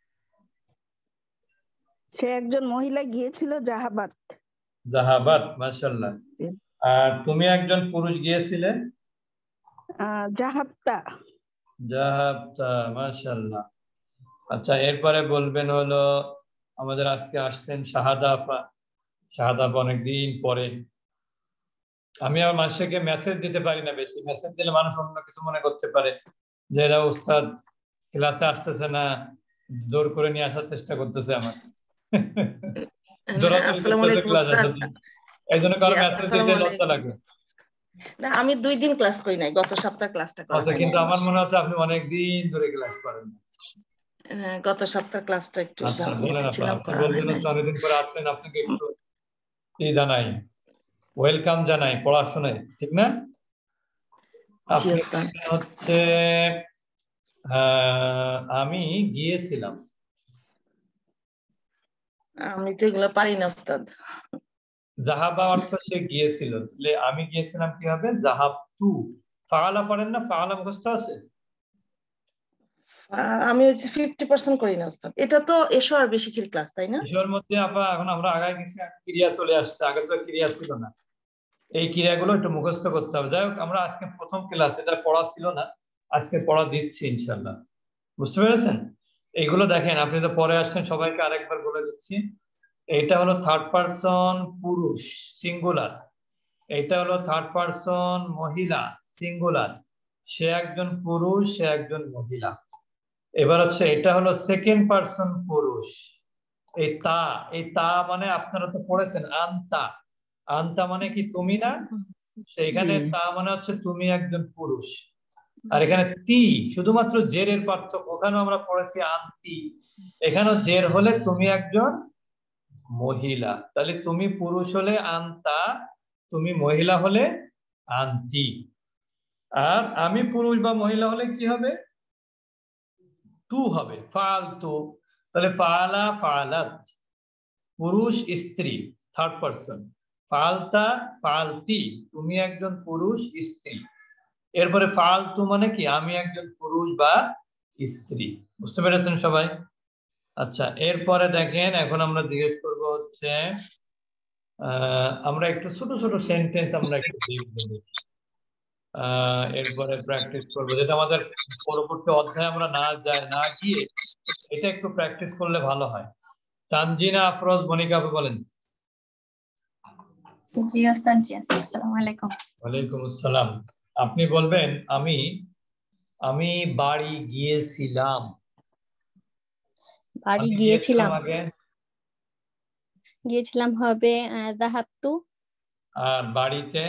সে একজন মহিলা গিয়েছিল জাহাবাত। জাহাবাত, মাশাআল্লাহ। আর তুমি একজন পুরুষ গিয়েছিলে। আহ, জাহাবতা। জাহাবতা, মাশাআল্লাহ। আচ্ছা এরপরে বলবেন হলো আমাদের আজকে আসছেন শাহাদা আপা। শাহাদা আপা অনেকদিন পরে। আমি আমার মানুষকে মেসেজ দিতে পারি না বেশি, মেসেজ দিলে মানুষ অন্য কিছু মনে করতে পারে যে এরা উস্তাদ ক্লাসে আসতেছে না, জোর করে নিয়ে আসার চেষ্টা করতেছে আমাকে। দৌড়াদৌড়ি আসসালামু করতেছে আলাইকুম ক্লাস ওস্তাদ। আসার জন্য। এই জন্য জি কারো মেসেজ আসসালামু দিতে লজ্জা আলাইকুম। লাগে। না আমি দুই দিন ক্লাস করি নাই, গত সপ্তাহ ক্লাসটা করা আচ্ছা হয় কিন্তু নাই আমার আমার। মনে হচ্ছে আপনি অনেক দিন ধরে ক্লাস করেন। হ্যাঁ, গত সপ্তাহ ক্লাসটা একটু আচ্ছা বলেন ইয়েতে আপা, ছিলাম, আপনি করা হয় বলবেন নাই। হচ্ছে অনেকদিন পরে আসছেন, আপনাকে একটু কি জানাই, ওয়েলকাম জানাই পড়াশোনায়, ঠিক না? জি আপনি ওস্তাদ। হচ্ছে আহ, আমি গিয়েছিলাম। আমি তো এগুলো পারি না ওস্তাদ। জাহাবা অর্থ সে গিয়েছিল, তাহলে আমি গিয়েছিলাম কি হবে? জাহাব তু। ফাআলা পড়েন না? ফাআলা মুখস্থ আছে? আহ, আমি হচ্ছে ফিফটি পার্সেন্ট করি না ওস্তাদ। এটা তো এসো আর বেশি খির ক্লাস, তাই না? এসবের মধ্যে আপা এখন আমরা আগায় গেছি, ক্রিয়া চলে আসছে, আগে তো ক্রিয়া ছিল না। এই ক্রিয়াগুলো একটু মুখস্থ করতে হবে। যাই হোক আমরা আজকে প্রথম ক্লাস, এটা পড়া ছিল না, আজকে পড়া দিচ্ছি ইনশাল্লাহ। বুঝতে পেরেছেন? এইগুলো দেখেন, আপনি তো পরে আসছেন, সবাইকে আরেকবার বলে দিচ্ছি। এটা হলো থার্ড পারসন পুরুষ সিঙ্গুলার, এটা হলো থার্ড পারসন মহিলা সিঙ্গুলার। সে একজন পুরুষ, সে একজন মহিলা। এবার হচ্ছে এটা হলো সেকেন্ড পারসন পুরুষ। এই তা, এই তা মানে আপনারা তো পড়েছেন আন্তা। আন্তা মানে কি তুমি না? সেইখানে তা মানে হচ্ছে তুমি একজন পুরুষ। আর এখানে তি শুধুমাত্র জেরের পার্থক্য, ওখানেও আমরা পড়েছি আন্তি, এখানেও জের হলে তুমি একজন মহিলা। তাহলে তুমি পুরুষ হলে আন্তা, তুমি মহিলা হলে আন্তি। আর আমি পুরুষ বা মহিলা হলে কি হবে? তু হবে, ফালতু। তাহলে ফালা ফালাত, পুরুষ স্ত্রী থার্ড পারসন। ফালতা ফালতি, তুমি একজন পুরুষ স্ত্রী। এরপরে ফালতু মানে কি? আমি একজন পুরুষ বা স্ত্রী। বুঝতে পেরেছেন সবাই? আচ্ছা এরপরে দেখেন, এখন আমরা জিজ্ঞেস করব হচ্ছে আহ আমরা একটু ছোট ছোট সেন্টেন্স আমরা একটু দেখব, আহ এরপরে প্র্যাকটিস করবো, যেটা আমাদের পরবর্তী অধ্যায়ে আমরা না যাই না গিয়ে এটা একটু প্র্যাকটিস করলে ভালো হয়। তানজিনা আফরোজ মনিকা আপু বলেন। জি ওস্তাদ জি, আসসালামু আলাইকুম। ওয়ালাইকুম আসসালাম। আপনি বলবেন আমি আমি বাড়ি গিয়েছিলাম। বাড়ি আমি গিয়েছিলাম, আগে, গিয়েছিলাম হবে যাহাবতু। আর বাড়িতে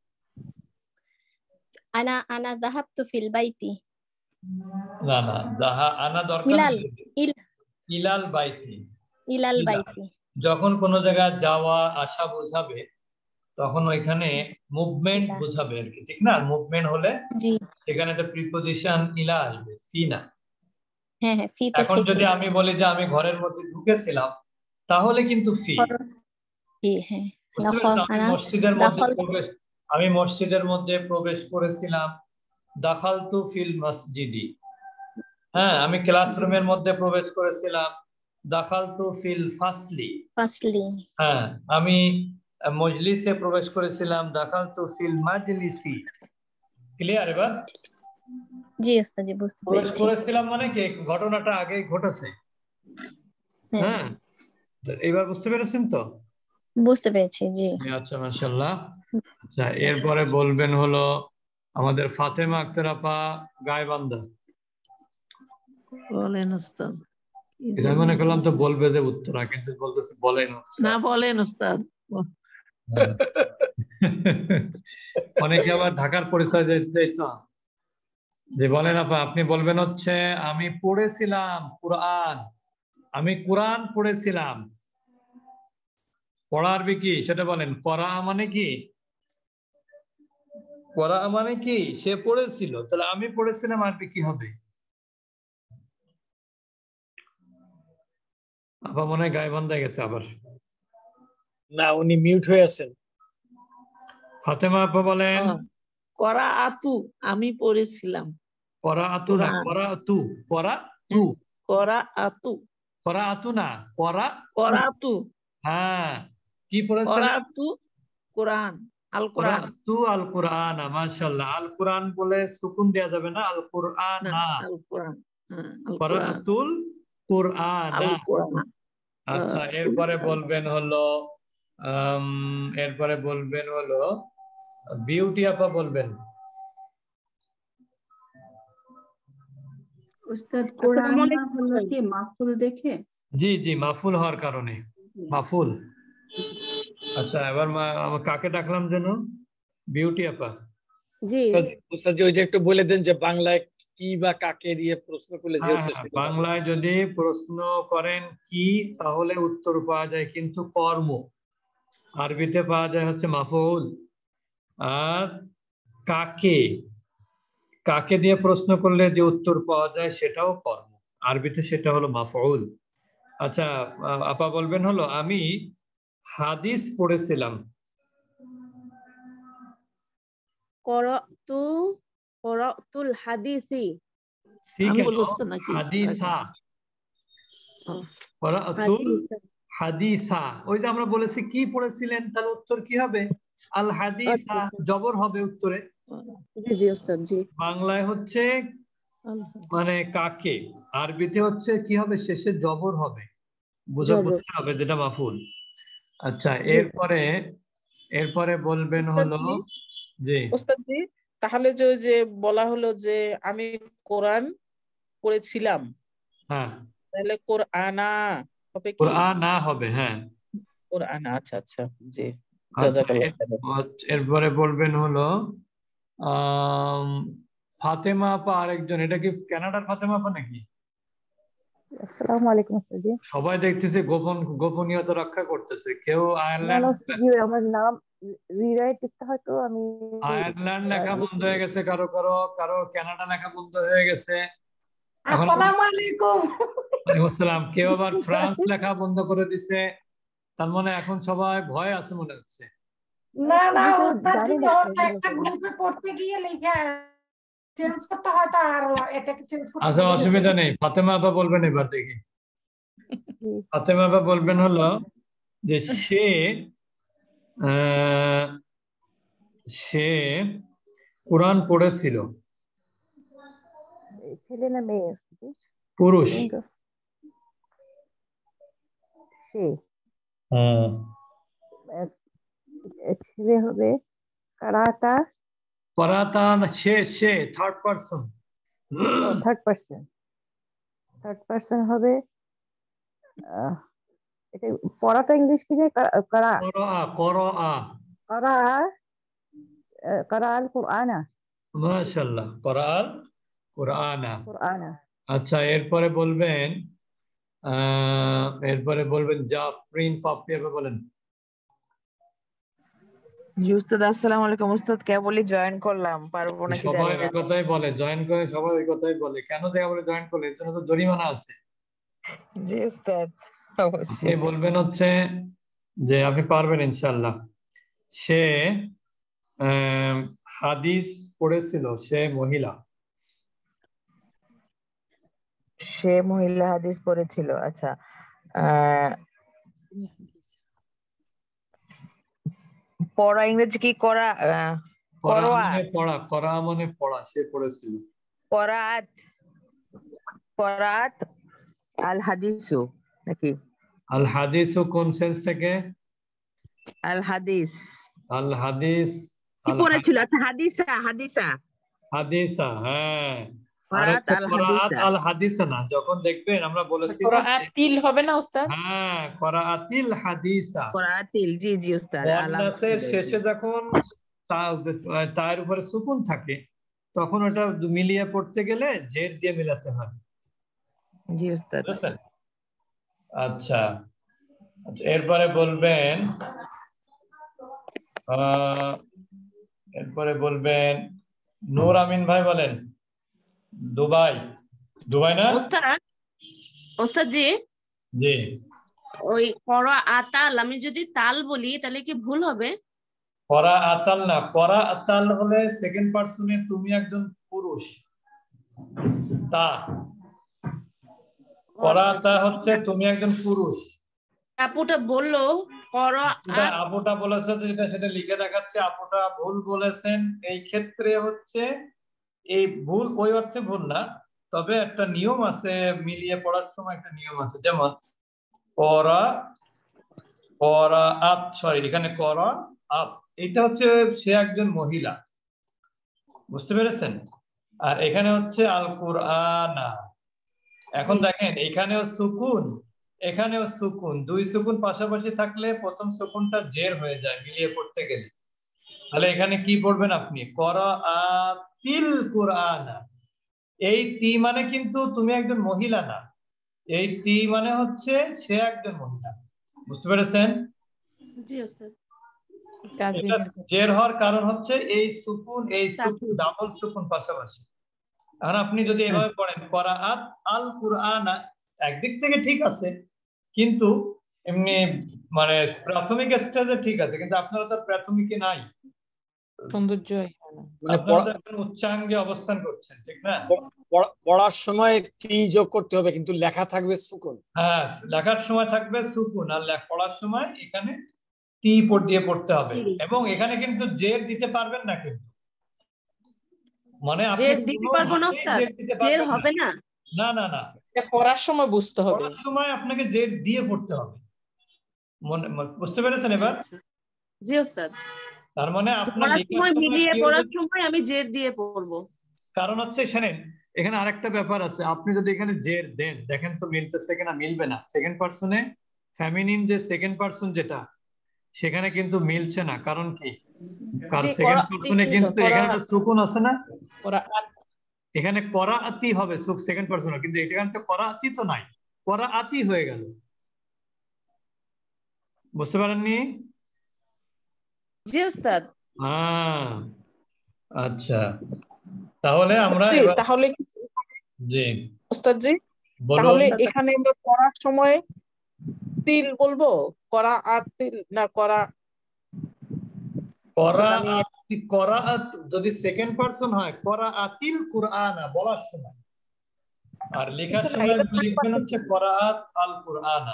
আনা আনা যাহাবতু ফিল বাইতি। না না, যাহা আনা দরকার ইলাল নেই। ইল ইলাল বাইতি। ইলাল ইলাল। বাইতি। যখন কোনো জায়গায় যাওয়া আসা বোঝাবে তখন ওইখানে মুভমেন্ট ইলা। বোঝাবে আর কি, ঠিক না? মুভমেন্ট হলে জি সেখানে একটা প্রিপোজিশন ইলা আসবে, ফি না। হ্যাঁ হ্যাঁ, ফি তো এখন থেকে। যদি আমি বলি যে আমি ঘরের মধ্যে ঢুকেছিলাম, তাহলে কিন্তু ফি। খরচ ফি, হ্যাঁ। বুঝতে দখল পেরেছেন? আমি আনা মসজিদের মধ্যে দখল প্রবেশ আমি মসজিদের মধ্যে প্রবেশ করেছিলাম, দাখালতু ফিল মসজিদি। হ্যাঁ, আমি ক্লাসরুমের মধ্যে প্রবেশ করেছিলাম, দাখালতু ফিল ফাসলি। ফাসলি। হ্যাঁ, আমি মজলিসে প্রবেশ করেছিলাম, দাখালতু ফিল মাজলিসি। ক্লিয়ার এবার? জি ওস্তাদ জি, বুঝতে প্রবেশ পেরেছি। করেছিলাম মানে কি ঘটনাটা আগে ঘটেছে। হ্যাঁ, তো এবার বুঝতে পেরেছেন তো? বুঝতে পেরেছি জি। আচ্ছা মাশাআল্লাহ। আচ্ছা, এরপরে বলবেন হলো আমাদের ফাতেমা আক্তার আপা গায়বান্ধা। বলেন ওস্তাদ। আমি মনে করলাম তো বলবে যে উত্তরা, কিন্তু বলতেছে বলেন। না বলেন ওস্তাদ। অনেকে আবার ঢাকার পরিচয় দিতে তো, যে বলেন আপা আপনি বলবেন হচ্ছে আমি পড়েছিলাম কুরআন, আমি কুরআন পড়েছিলাম। পড়া আরবি কি সেটা বলেন। করা মানে কি? করা মানে কি সে পড়েছিল, তাহলে আমি পড়েছিলাম আরবি কি হবে? আপা মনে হয় গায়বান্ধায় গেছে আবার। না, উনি মিউট হয়ে আছেন। ফাতেমা আপা বলেন। করা আতু আমি পড়েছিলাম। করা আতু না, করা তু। করা তু। করা আতু। করা আতু না, করা করা আতু। হ্যাঁ, কি পড়েছেন? করা আতু কোরআন, আল কোরআন। তু আল কোরআন। মাশাআল্লাহ। আল কোরআন বলে সুকুন দেয়া যাবে না, আল কোরআন না, আল কোরআন। করাতুল কোরআন। আচ্ছা, এরপরে বলবেন হলো এরপরে বলবেন হলো বিউটি আপা বলবেন। উস্তাদ কোরআন হলো কি মাফুল দেখে? জি জি, মাফুল হওয়ার কারণে মাফুল। আচ্ছা, এবার কাকে ডাকলাম যেন? বিউটি আপা। জি উস্তাদ জি, ওই যে একটু বলে দেন যে বাংলায় কি বা কাকে দিয়ে প্রশ্ন করলে যে উত্তর। বাংলায় যদি প্রশ্ন করেন কি, তাহলে উত্তর পাওয়া যায় কিন্তু কর্ম। আরবিতে পাওয়া যায় হচ্ছে মাফউল। আর কাকে, কাকে দিয়ে প্রশ্ন করলে যে উত্তর পাওয়া যায় সেটাও কর্ম, আরবিতে সেটা হলো মাফউল। আচ্ছা আপা বলবেন হলো আমি হাদিস পড়েছিলাম। করাতু করাতুল হাদিসি। আমি বলবো নাকি হাদিসা। করাতুল হাদিসা। ওই যে আমরা বলেছি কি পড়েছিলেন, তার উত্তর কি হবে? আল হাদিসা। জবর হবে উত্তরে। জি জি ওস্তাদ জি। বাংলায় হচ্ছে মানে কাকে, আরবিতে হচ্ছে কি হবে? শেষে জবর হবে, বুঝা বুঝতে হবে, যেটা মাফুল। আচ্ছা, এরপরে এরপরে বলবেন হলো জি ওস্তাদ জি, তাহলে যে যে বলা হলো যে আমি কোরআন পড়েছিলাম, হ্যাঁ তাহলে কোরআনা হবে কি? কোরআনা হবে। হ্যাঁ কোরআনা। আচ্ছা আচ্ছা জি। এরপরে বলবেন হলো আহ ফাতেমা আপা আরেকজন। এটা কি কানাডার ফাতেমা আপা নাকি? আসসালামু আলাইকুম ওস্তাদ জি। সবাই দেখতেছে গোপন গোপনীয়তা রক্ষা করতেছে। কেউ আয়ারল্যান্ড, আমার নাম রিরাইটটা হয়তো আমি আয়ারল্যান্ড লেখা বন্ধ হয়ে গেছে, কারো কারো কারো কানাডা লেখা বন্ধ হয়ে গেছে। আসসালামু আলাইকুম। ওয়ালাইকুম আসসালাম। কেউ আবার ফ্রান্স লেখা বন্ধ করে দিছে। তার মানে এখন সবাই ভয় আছে মনে হচ্ছে। না না ওস্তাদ জি, একটা গ্রুপে পড়তে গিয়ে লেখা চেঞ্জ করতে হয়, তো আর এটাকে চেঞ্জ করতে। আচ্ছা, অসুবিধা নেই। ফাতেমা আপা বলবেন এবার দেখি। ফাতেমা আপা বলবেন হলো যে সে সে কোরআন পড়েছিল। ছেলে না মেয়ে? পুরুষ। সে হ্যাঁ, ছেলে হবে। কারাতা করাতা সে সে third person. Third person third person হবে। এটা পড়াটা ইংলিশ কি? করা করা করা করা করা আল কুরআনা। মাশাআল্লাহ, করা আল কুরআনা। কুরআনা। আচ্ছা, এরপরে বলবেন আহ এরপরে বলবেন জাফরিন পাপড়ি আপা বলেন। জি উস্তাদ, আসসালামু আলাইকুম উস্তাদ। কেবলই জয়েন করলাম, পারবো নাকি জানি না। সবাই ওই কথাই বলে, জয়েন করে সবাই ওই কথাই বলে। কেন কেবলই জয়েন করলে? এর জন্য তো জরিমানা আছে। জি উস্তাদ আপনি বলবেন হচ্ছে যে আপনি পারবেন ইনশাআল্লাহ। সে আহ, হাদিস পড়েছিল সে মহিলা। সে মহিলা হাদিস পড়েছিল। আচ্ছা, আহ পড়া ইংরেজি কি করা? আহ, করা করোয়া, মানে পড়া, করা মানে পড়া, সে পড়েছিল। করাত, করাত আল হাদিসু নাকি? আল হাদিস কোন সেন্স থেকে? আল হাদিস আল হাদিস, কি আল পড়েছিল? আচ্ছা, হাদিসা, হাদিসা, হাদিসা, হ্যাঁ। আর করাত হচ্ছে আল করাআত হাদিসা। আল হাদিসা না, যখন দেখবেন আমরা বলেছি না কোরআন তিল হবে না ওস্তাদ? হ্যাঁ, করাআতিল হাদিসা, করাতিল, জি জি উস্তাদ, আলাম ওয়ান্নাসের শেষে যখন তা- তার উপরে সুকুন থাকে তখন ওটা মিলিয়ে পড়তে গেলে জের দিয়ে মিলাতে হয়। জি উস্তাদ। বুঝেছেন? আচ্ছা আচ্ছা, এরপরে বলবেন আহ এরপরে বলবেন নূর আমিন ভাই, বলেন। দুবাই, দুবাই না? ওস্তাদ, ওস্তাদ জি, জি। ওই করা আতাল আমি যদি তাল বলি তাহলে কি ভুল হবে? করা আতাল না, করা আতাল হলে সেকেন্ড পার্সনে তুমি একজন পুরুষ, তা করা তা হচ্ছে তুমি একজন পুরুষ। আপুটা বললো করা যেটা আপুটা বলেছে যেটা সেটা লিখে দেখাচ্ছে, আপুটা ভুল বলেছেন। এই ক্ষেত্রে হচ্ছে এই ভুল ওই অর্থে ভুল না, তবে একটা নিয়ম আছে, মিলিয়ে পড়ার সময় একটা নিয়ম আছে। যেমন করা, করা আত, সরি এখানে করা আত, এটা হচ্ছে সে একজন মহিলা, বুঝতে পেরেছেন? আর এখানে হচ্ছে আল কুরআনা। এখন দেখেন এখানেও সুকুন, এখানেও সুকুন, দুই সুকুন পাশাপাশি থাকলে প্রথম সুকুনটা জের হয়ে যায় মিলিয়ে পড়তে গেলে। তাহলে এখানে কি পড়বেন আপনি? করাআতিল কুরআনা। এই তি মানে কিন্তু তুমি একজন মহিলা না, এই তি মানে হচ্ছে সে একজন মহিলা, বুঝতে পেরেছেন? জি ওস্তাদ। এটা জের হওয়ার কারণ হচ্ছে এই সুকুন, এই সুকুন ডাবল সুকুন পাশাপাশি। এখন আপনি যদি এভাবে পড়েন করাআত আল কুরআনা, একদিক থেকে ঠিক আছে, কিন্তু এমনি মানে প্রাথমিক স্টেজে ঠিক আছে, কিন্তু আপনারা তো প্রাথমিকে নাই, সৌন্দর্য মানে আপনারা তো এখন উচ্চাঙ্গে অবস্থান করছেন, ঠিক না? পড়া- পড়ার সময় তি যোগ করতে হবে, কিন্তু লেখা থাকবে সুকুন। হ্যাঁ, লেখার সময় থাকবে সুকুন, আর লেখ- পড়ার সময় এখানে তি পড় দিয়ে পড়তে হবে। এবং এখানে কিন্তু জের দিতে পারবেন না, কিন্তু মানে আপনি জের দিতে পারবো না কোনোভাবেই ওস্তাদ? জের দিতে জের পারবেন হবে না। না? না না না, এটা পড়ার সময় বুঝতে হবে। পড়ার সময় আপনাকে জের দিয়ে পড়তে হবে। মনে মনে- বুঝতে পেরেছেন এবার? জি ওস্তাদ। তার মানে আপনার পড়ার লেখার সময় সময় মিলিয়ে কি পড়ার হবে? সময় আমি জের দিয়ে পড়বো। কারণ হচ্ছে শোনেন, এখানে আরেকটা ব্যাপার আছে, আপনি যদি এখানে জের দেন, দেখেন তো মিলতেছে কিনা, মিলবে না। সেকেন্ড পার্সনে ফেমিনিন যে সেকেন্ড পার্সন যেটা, সেখানে কিন্তু মিলছে না। কারণ কি? কারণ জি, সেকেন্ড করাআতি পার্সনে ছিল, কিন্তু এখানে তো করাআত। সুকুন আছে না, করাআত। এখানে করাআতি হবে সেকেন্ড পার্সন, কিন্তু এখানে তো করাআতি তো নাই, করাআতি হয়ে গেল। বুঝতে পারেননি? জি ওস্তাদ। হ্যাঁ, আচ্ছা, তাহলে আমরা জি, এবার তাহলে জি ওস্তাদ জি, বলুন। তাহলে এখানে আমরা পড়ার সময় তিল বলবো, করা আতিল না করা করাআতি, করাআত যদি সেকেন্ড পার্সন হয় করাআতিল কুরআনা বলার সময়, আর লেখার সময় লিখবেন হচ্ছে করাআত আল কুরআনা।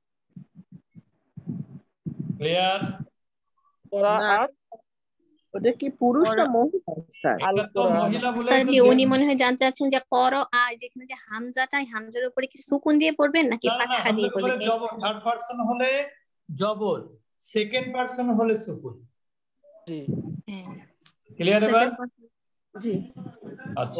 ক্লিয়ার? করাআত। ওটা কি পুরুষ না মহিলা ওস্তাদ? এটা তো মহিলা বলে ওস্তাদ জি, উনি মনে হয় জানতে চাচ্ছেন যে কর আ যেখানে যে হামজাটা, হামজার উপরে কি সুকুন দিয়ে পড়বেন নাকি ফাতহা দিয়ে পড়বেন? জবর, থার্ড পার্সন হলে জবর, সেকেন্ড পার্সন হলে সুকুন। জি, ক্লিয়ার এবার? জি। আচ্ছা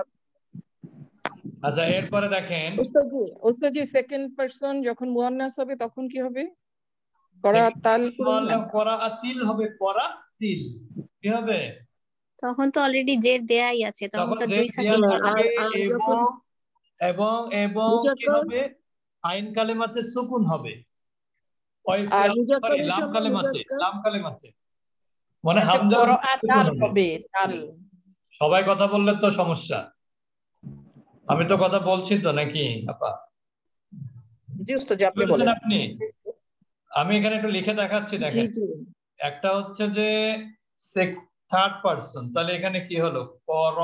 আচ্ছা, এরপরে দেখেন ওস্তাদ জি, ওস্তাদ জি সেকেন্ড পারসন যখন মুয়ান্নাস হবে তখন কি হবে? করাআতাল কুরআনা। করাআতিল হবে, করাআতিল কি হবে? তখন তো অলরেডি জের দেয়াই আছে, তখন তখন তো যে দুই সাকিন দেয়া হবে। থাকবে এবং এবং এবং কি হবে? আইন কালেমাতে সুকুন হবে। ওই আর সরি, মুজাক্কারের লাম সময় কালেমাতে, মুজাক্কার লাম কালেমাতে মানে একটা হামজা করাআতাল হবে, তাল। সবাই কথা বললে তো সমস্যা। আমি তো কথা বলছি তো, নাকি আপা? জি ওস্তাদ জি, আপনি বুঝছেন বলেন। আপনি? আমি এখানে একটু লিখে দেখাচ্ছি, দেখেন। জি জি। একটা হচ্ছে যে থার্ড পারসন, তাহলে এখানে কি হলো কর,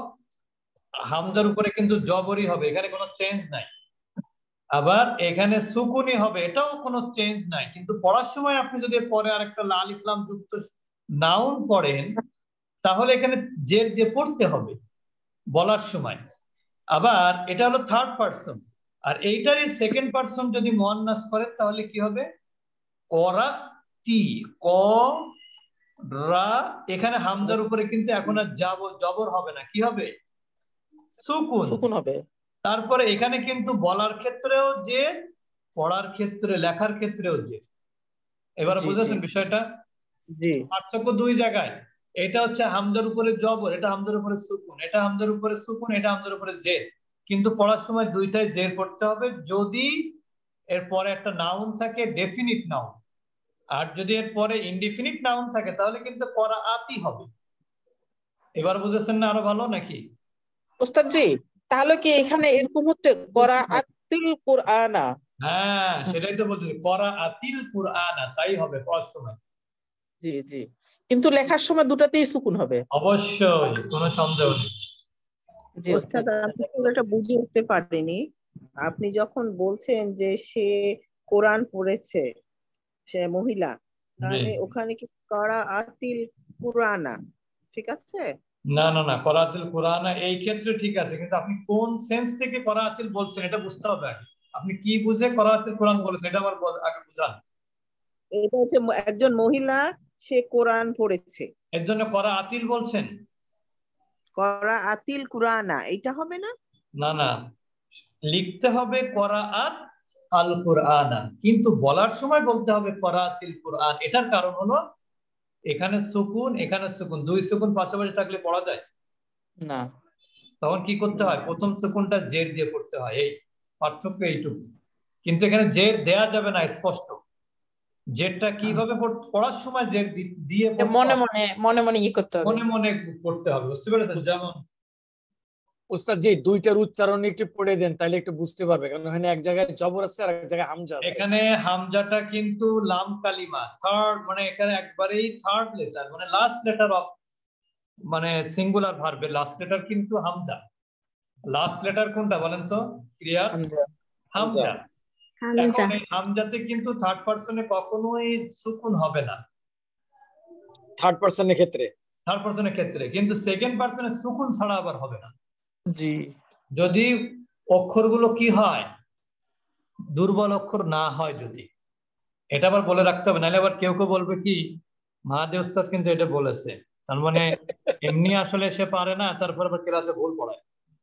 হামজার উপরে কিন্তু জবরই হবে, এখানে কোনো চেঞ্জ নাই। আবার এখানে সুকুনি হবে, এটাও কোনো চেঞ্জ নাই। কিন্তু পড়ার সময় আপনি যদি পরে আরেকটা লাল ইকলাম যুক্ত নাউন পড়েন তাহলে এখানে জের দিয়ে পড়তে হবে বলার সময়। আবার এটা হলো থার্ড পারসন, আর এইটারই সেকেন্ড পারসন যদি মুয়ান্নাস করেন তাহলে কি হবে করা তি, ক রা, এখানে হামজার উপরে কিন্তু এখন আর জবর জবর হবে না, কি হবে সুকুন সুকুন হবে। তারপরে এখানে কিন্তু বলার ক্ষেত্রেও যে, পড়ার ক্ষেত্রে, লেখার ক্ষেত্রেও যে। এবার বুঝেছেন বিষয়টা? জি। পার্থক্য দুই জায়গায়, এটা হচ্ছে হামজার উপরে জবর, এটা হামজার উপরে সুকুন, এটা হামজার উপরে সুকুন, এটা হামজার উপরে জের। কিন্তু পড়ার সময় দুইটাই জের পড়তে হবে যদি এর পরে একটা নাউন থাকে ডেফিনিট নাউন, আর যদি এর পরে ইনডিফিনিট নাউন থাকে তাহলে কিন্তু করা আতি হবে। এবার বুঝেছেন না আরো ভালো নাকি? ওস্তাদ জি, তাহলে কি এখানে এরকম হচ্ছে করা আতিল কুরআনা? হ্যাঁ, সেটাই তো বলছি, করা আতিল কুরআনা, তাই হবে পড়ার সময়। জি জি, কিন্তু লেখার সময় দুটাতেই সুকুন হবে। অবশ্যই, কোনো সন্দেহ নেই। ওস্তাদ আপনি পুরোটা বুঝে উঠতে পারেনি। আপনি যখন বলছেন যে সে কোরআন পড়েছে, সে মহিলা, তাহলে ওখানে কি করা আতিল কুরআনা ঠিক আছে? না না না, করাতিল কুরআনা এই ক্ষেত্রে ঠিক আছে, কিন্তু আপনি কোন সেন্স থেকে করাতিল বলছেন এটা বুঝতে হবে আগে। আপনি কি বুঝে করাতিল কোরআন বলেছেন এটা আবার আগে বুঝান। এটা হচ্ছে একজন মহিলা, সে কোরআন পড়েছে, এর জন্য করা আতিল বলছেন? করা আতিল কুরআনা এটা হবে না? না না, লিখতে হবে করাআত আল কুরআনা, কিন্তু বলার সময় বলতে হবে করাতিল কুরআন। এটার কারণ হলো এখানে সুকুন, এখানে সুকুন, দুই সুকুন পাশাপাশি থাকলে পড়া যায় না, তখন কি করতে হয় প্রথম সুকুনটা জের দিয়ে পড়তে হয়, এই পার্থক্য এইটুকু। কিন্তু এখানে জের দেয়া যাবে না স্পষ্ট, জেরটা কিভাবে পড়ার সময় জের দিয়ে মনে মনে মনে মনে ই করতে হবে, মনে মনে পড়তে হবে, বুঝতে পেরেছেন? যেমন ওস্তাদ জি দুইটার উচ্চারণ একটু পড়ে দেন তাহলে একটু বুঝতে পারবে, কারণ এখানে এক জায়গায় জবর আছে আর এক জায়গায় হামজা আছে। এখানে হামজাটা কিন্তু লাম কালিমা, থার্ড, মানে এখানে একবারেই থার্ড লেটার, মানে লাস্ট লেটার অফ, মানে সিঙ্গুলার ভার্বের লাস্ট লেটার কিন্তু হামজা। লাস্ট লেটার কোনটা বলেন তো? ক্রিয়ার হামজা। এখন এই হামজাতে কিন্তু থার্ড পারসনে কখনোই সুকুন হবে না, থার্ড পারসনের ক্ষেত্রে থার্ড পারসনের ক্ষেত্রে, কিন্তু সেকেন্ড পারসনে সুকুন ছাড়া আবার হবে না। জি, যদি অক্ষরগুলো কি হয় দুর্বল অক্ষর না হয়, যদি, এটা আবার বলে রাখতে হবে, নাহলে আবার কেউ কেউ বলবে কি মাহাদি উস্তাদ কিন্তু এটা বলেছে, তার মানে এমনি আসলে সে পারে না, তারপর আবার ক্লাসে ভুল পড়ায়।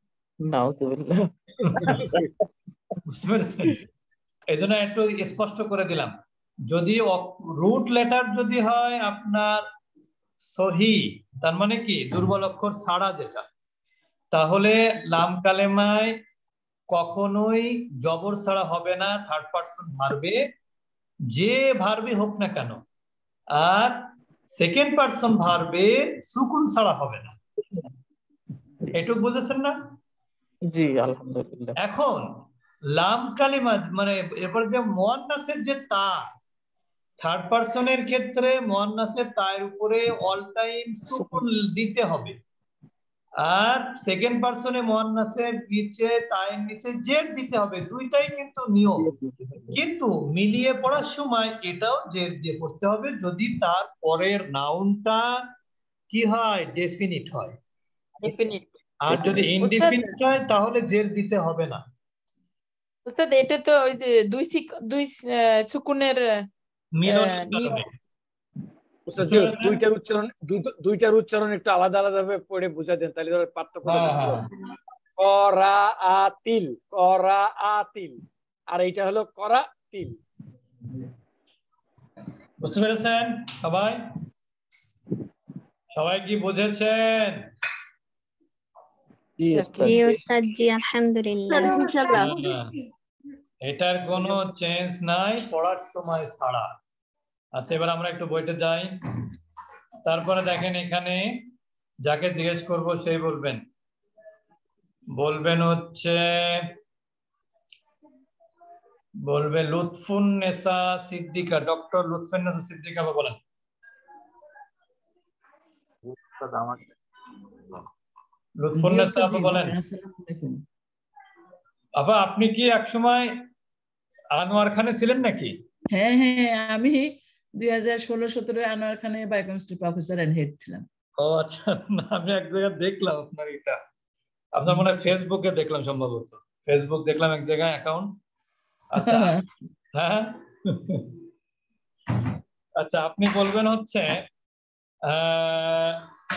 বুঝতে পেরেছেন? এই জন্য একটু স্পষ্ট করে দিলাম, যদি রুট লেটার যদি হয় আপনার সহি, তার মানে কি দুর্বল অক্ষর ছাড়া যেটা, তাহলে লাম কালেমায় কখনোই জবর ছাড়া হবে না থার্ড পারসন ভার্বে, যে ভার্বে হোক না কেন। আর সেকেন্ড পারসন ভার্বে সুকুন ছাড়া হবে না, এটুকু বুঝেছেন না? জি আলহামদুলিল্লাহ। এখন লাম কালিমা মানে এরপর যে মুয়ান্নাসের যে তা, থার্ড পারসনের ক্ষেত্রে মুয়ান্নাসের তায়ের উপরে অল টাইম সুকুন দিতে হবে, আর সেকেন্ড পারসনে মুয়ান্নাসের নিচে তায়ের নিচে জের দিতে হবে, দুইটাই কিন্তু নিয়ম। কিন্তু মিলিয়ে পড়ার সময় এটাও জের দিয়ে পড়তে হবে যদি তার পরের নাউনটা কি হয় ডেফিনিট হয়, ডেফিনিট। আর যদি ইনডিফিনিট হয় তাহলে জের দিতে হবে না। উস্তাদ এটা তো ওই যে দুই দুই সুকুনের মিলনের কারণে দুইটার উচ্চারণ দুইটার উচ্চারণ একটু আলাদা আলাদা ভাবে পড়ে বুঝা দেন, তাহলে পার্থক্যটা বুঝতে পারবেন। করা আতিল, করা আতিল, আর এইটা হলো করা তিল। বুঝতে পেরেছেন সবাই? সবাই কি বুঝেছেন? জি ওস্তাদ জি, আলহামদুলিল্লাহ। ইনশাআল্লাহ এটার কোনো চেঞ্জ নাই পড়ার সময় ছাড়া। আচ্ছা, এবার আমরা একটু বইতে যাই। তারপরে দেখেন এখানে যাকে জিজ্ঞেস করব সেই বলবেন বলবেন হচ্ছে বলবে লুৎফুন্নেসা সিদ্দিকা, ডক্টর লুৎফুন্নেসা সিদ্দিকা, বলেন। উস্তাদ আমাকে লুৎফুন্নেসা আপা বলেন। আপা আপনি কি একসময় আনোয়ার খানে ছিলেন নাকি? হ্যাঁ হ্যাঁ, আমি দুই হাজার ষোলো সতেরো আনোয়ার খানে বায়োকেমিস্ট্রি প্রফেসর এন্ড হেড ছিলাম। ও আচ্ছা, না আমি এক জায়গায় দেখলাম আপনার এটা, আপনার মনে হয় ফেসবুকে দেখলাম, সম্ভবত ফেসবুক দেখলাম এক জায়গায় অ্যাকাউন্ট। আচ্ছা হ্যাঁ আচ্ছা, আপনি বলবেন হচ্ছে আহ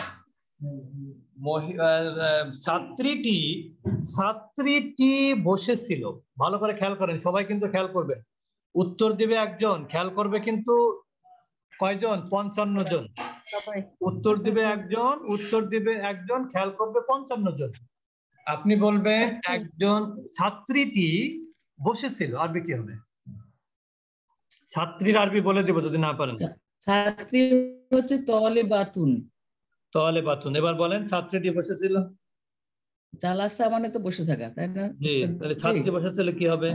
ছাত্রীটি ছাত্রীটি বসেছিল। ভালো করে খেয়াল করেন, সবাই কিন্তু খেয়াল করবেন। উত্তর দিবে একজন, খেয়াল করবে কিন্তু কয়জন? পঞ্চান্ন জন। উত্তর দিবে একজন, উত্তর দিবে একজন, খেয়াল করবে পঞ্চান্ন জন। আপনি বলবেন একজন ছাত্রীটি বসেছিল, আরবি কি হবে? ছাত্রীর আরবি বলে দিব যদি না পারেন। ছাত্রী হচ্ছে তলেবাতুন। তলেবাতুন। এবার বলেন ছাত্রীটি বসেছিল। জালাসা মানে তো বসে থাকা, তাই না? জি, তাহলে ছাত্রী বসেছিল কি হবে?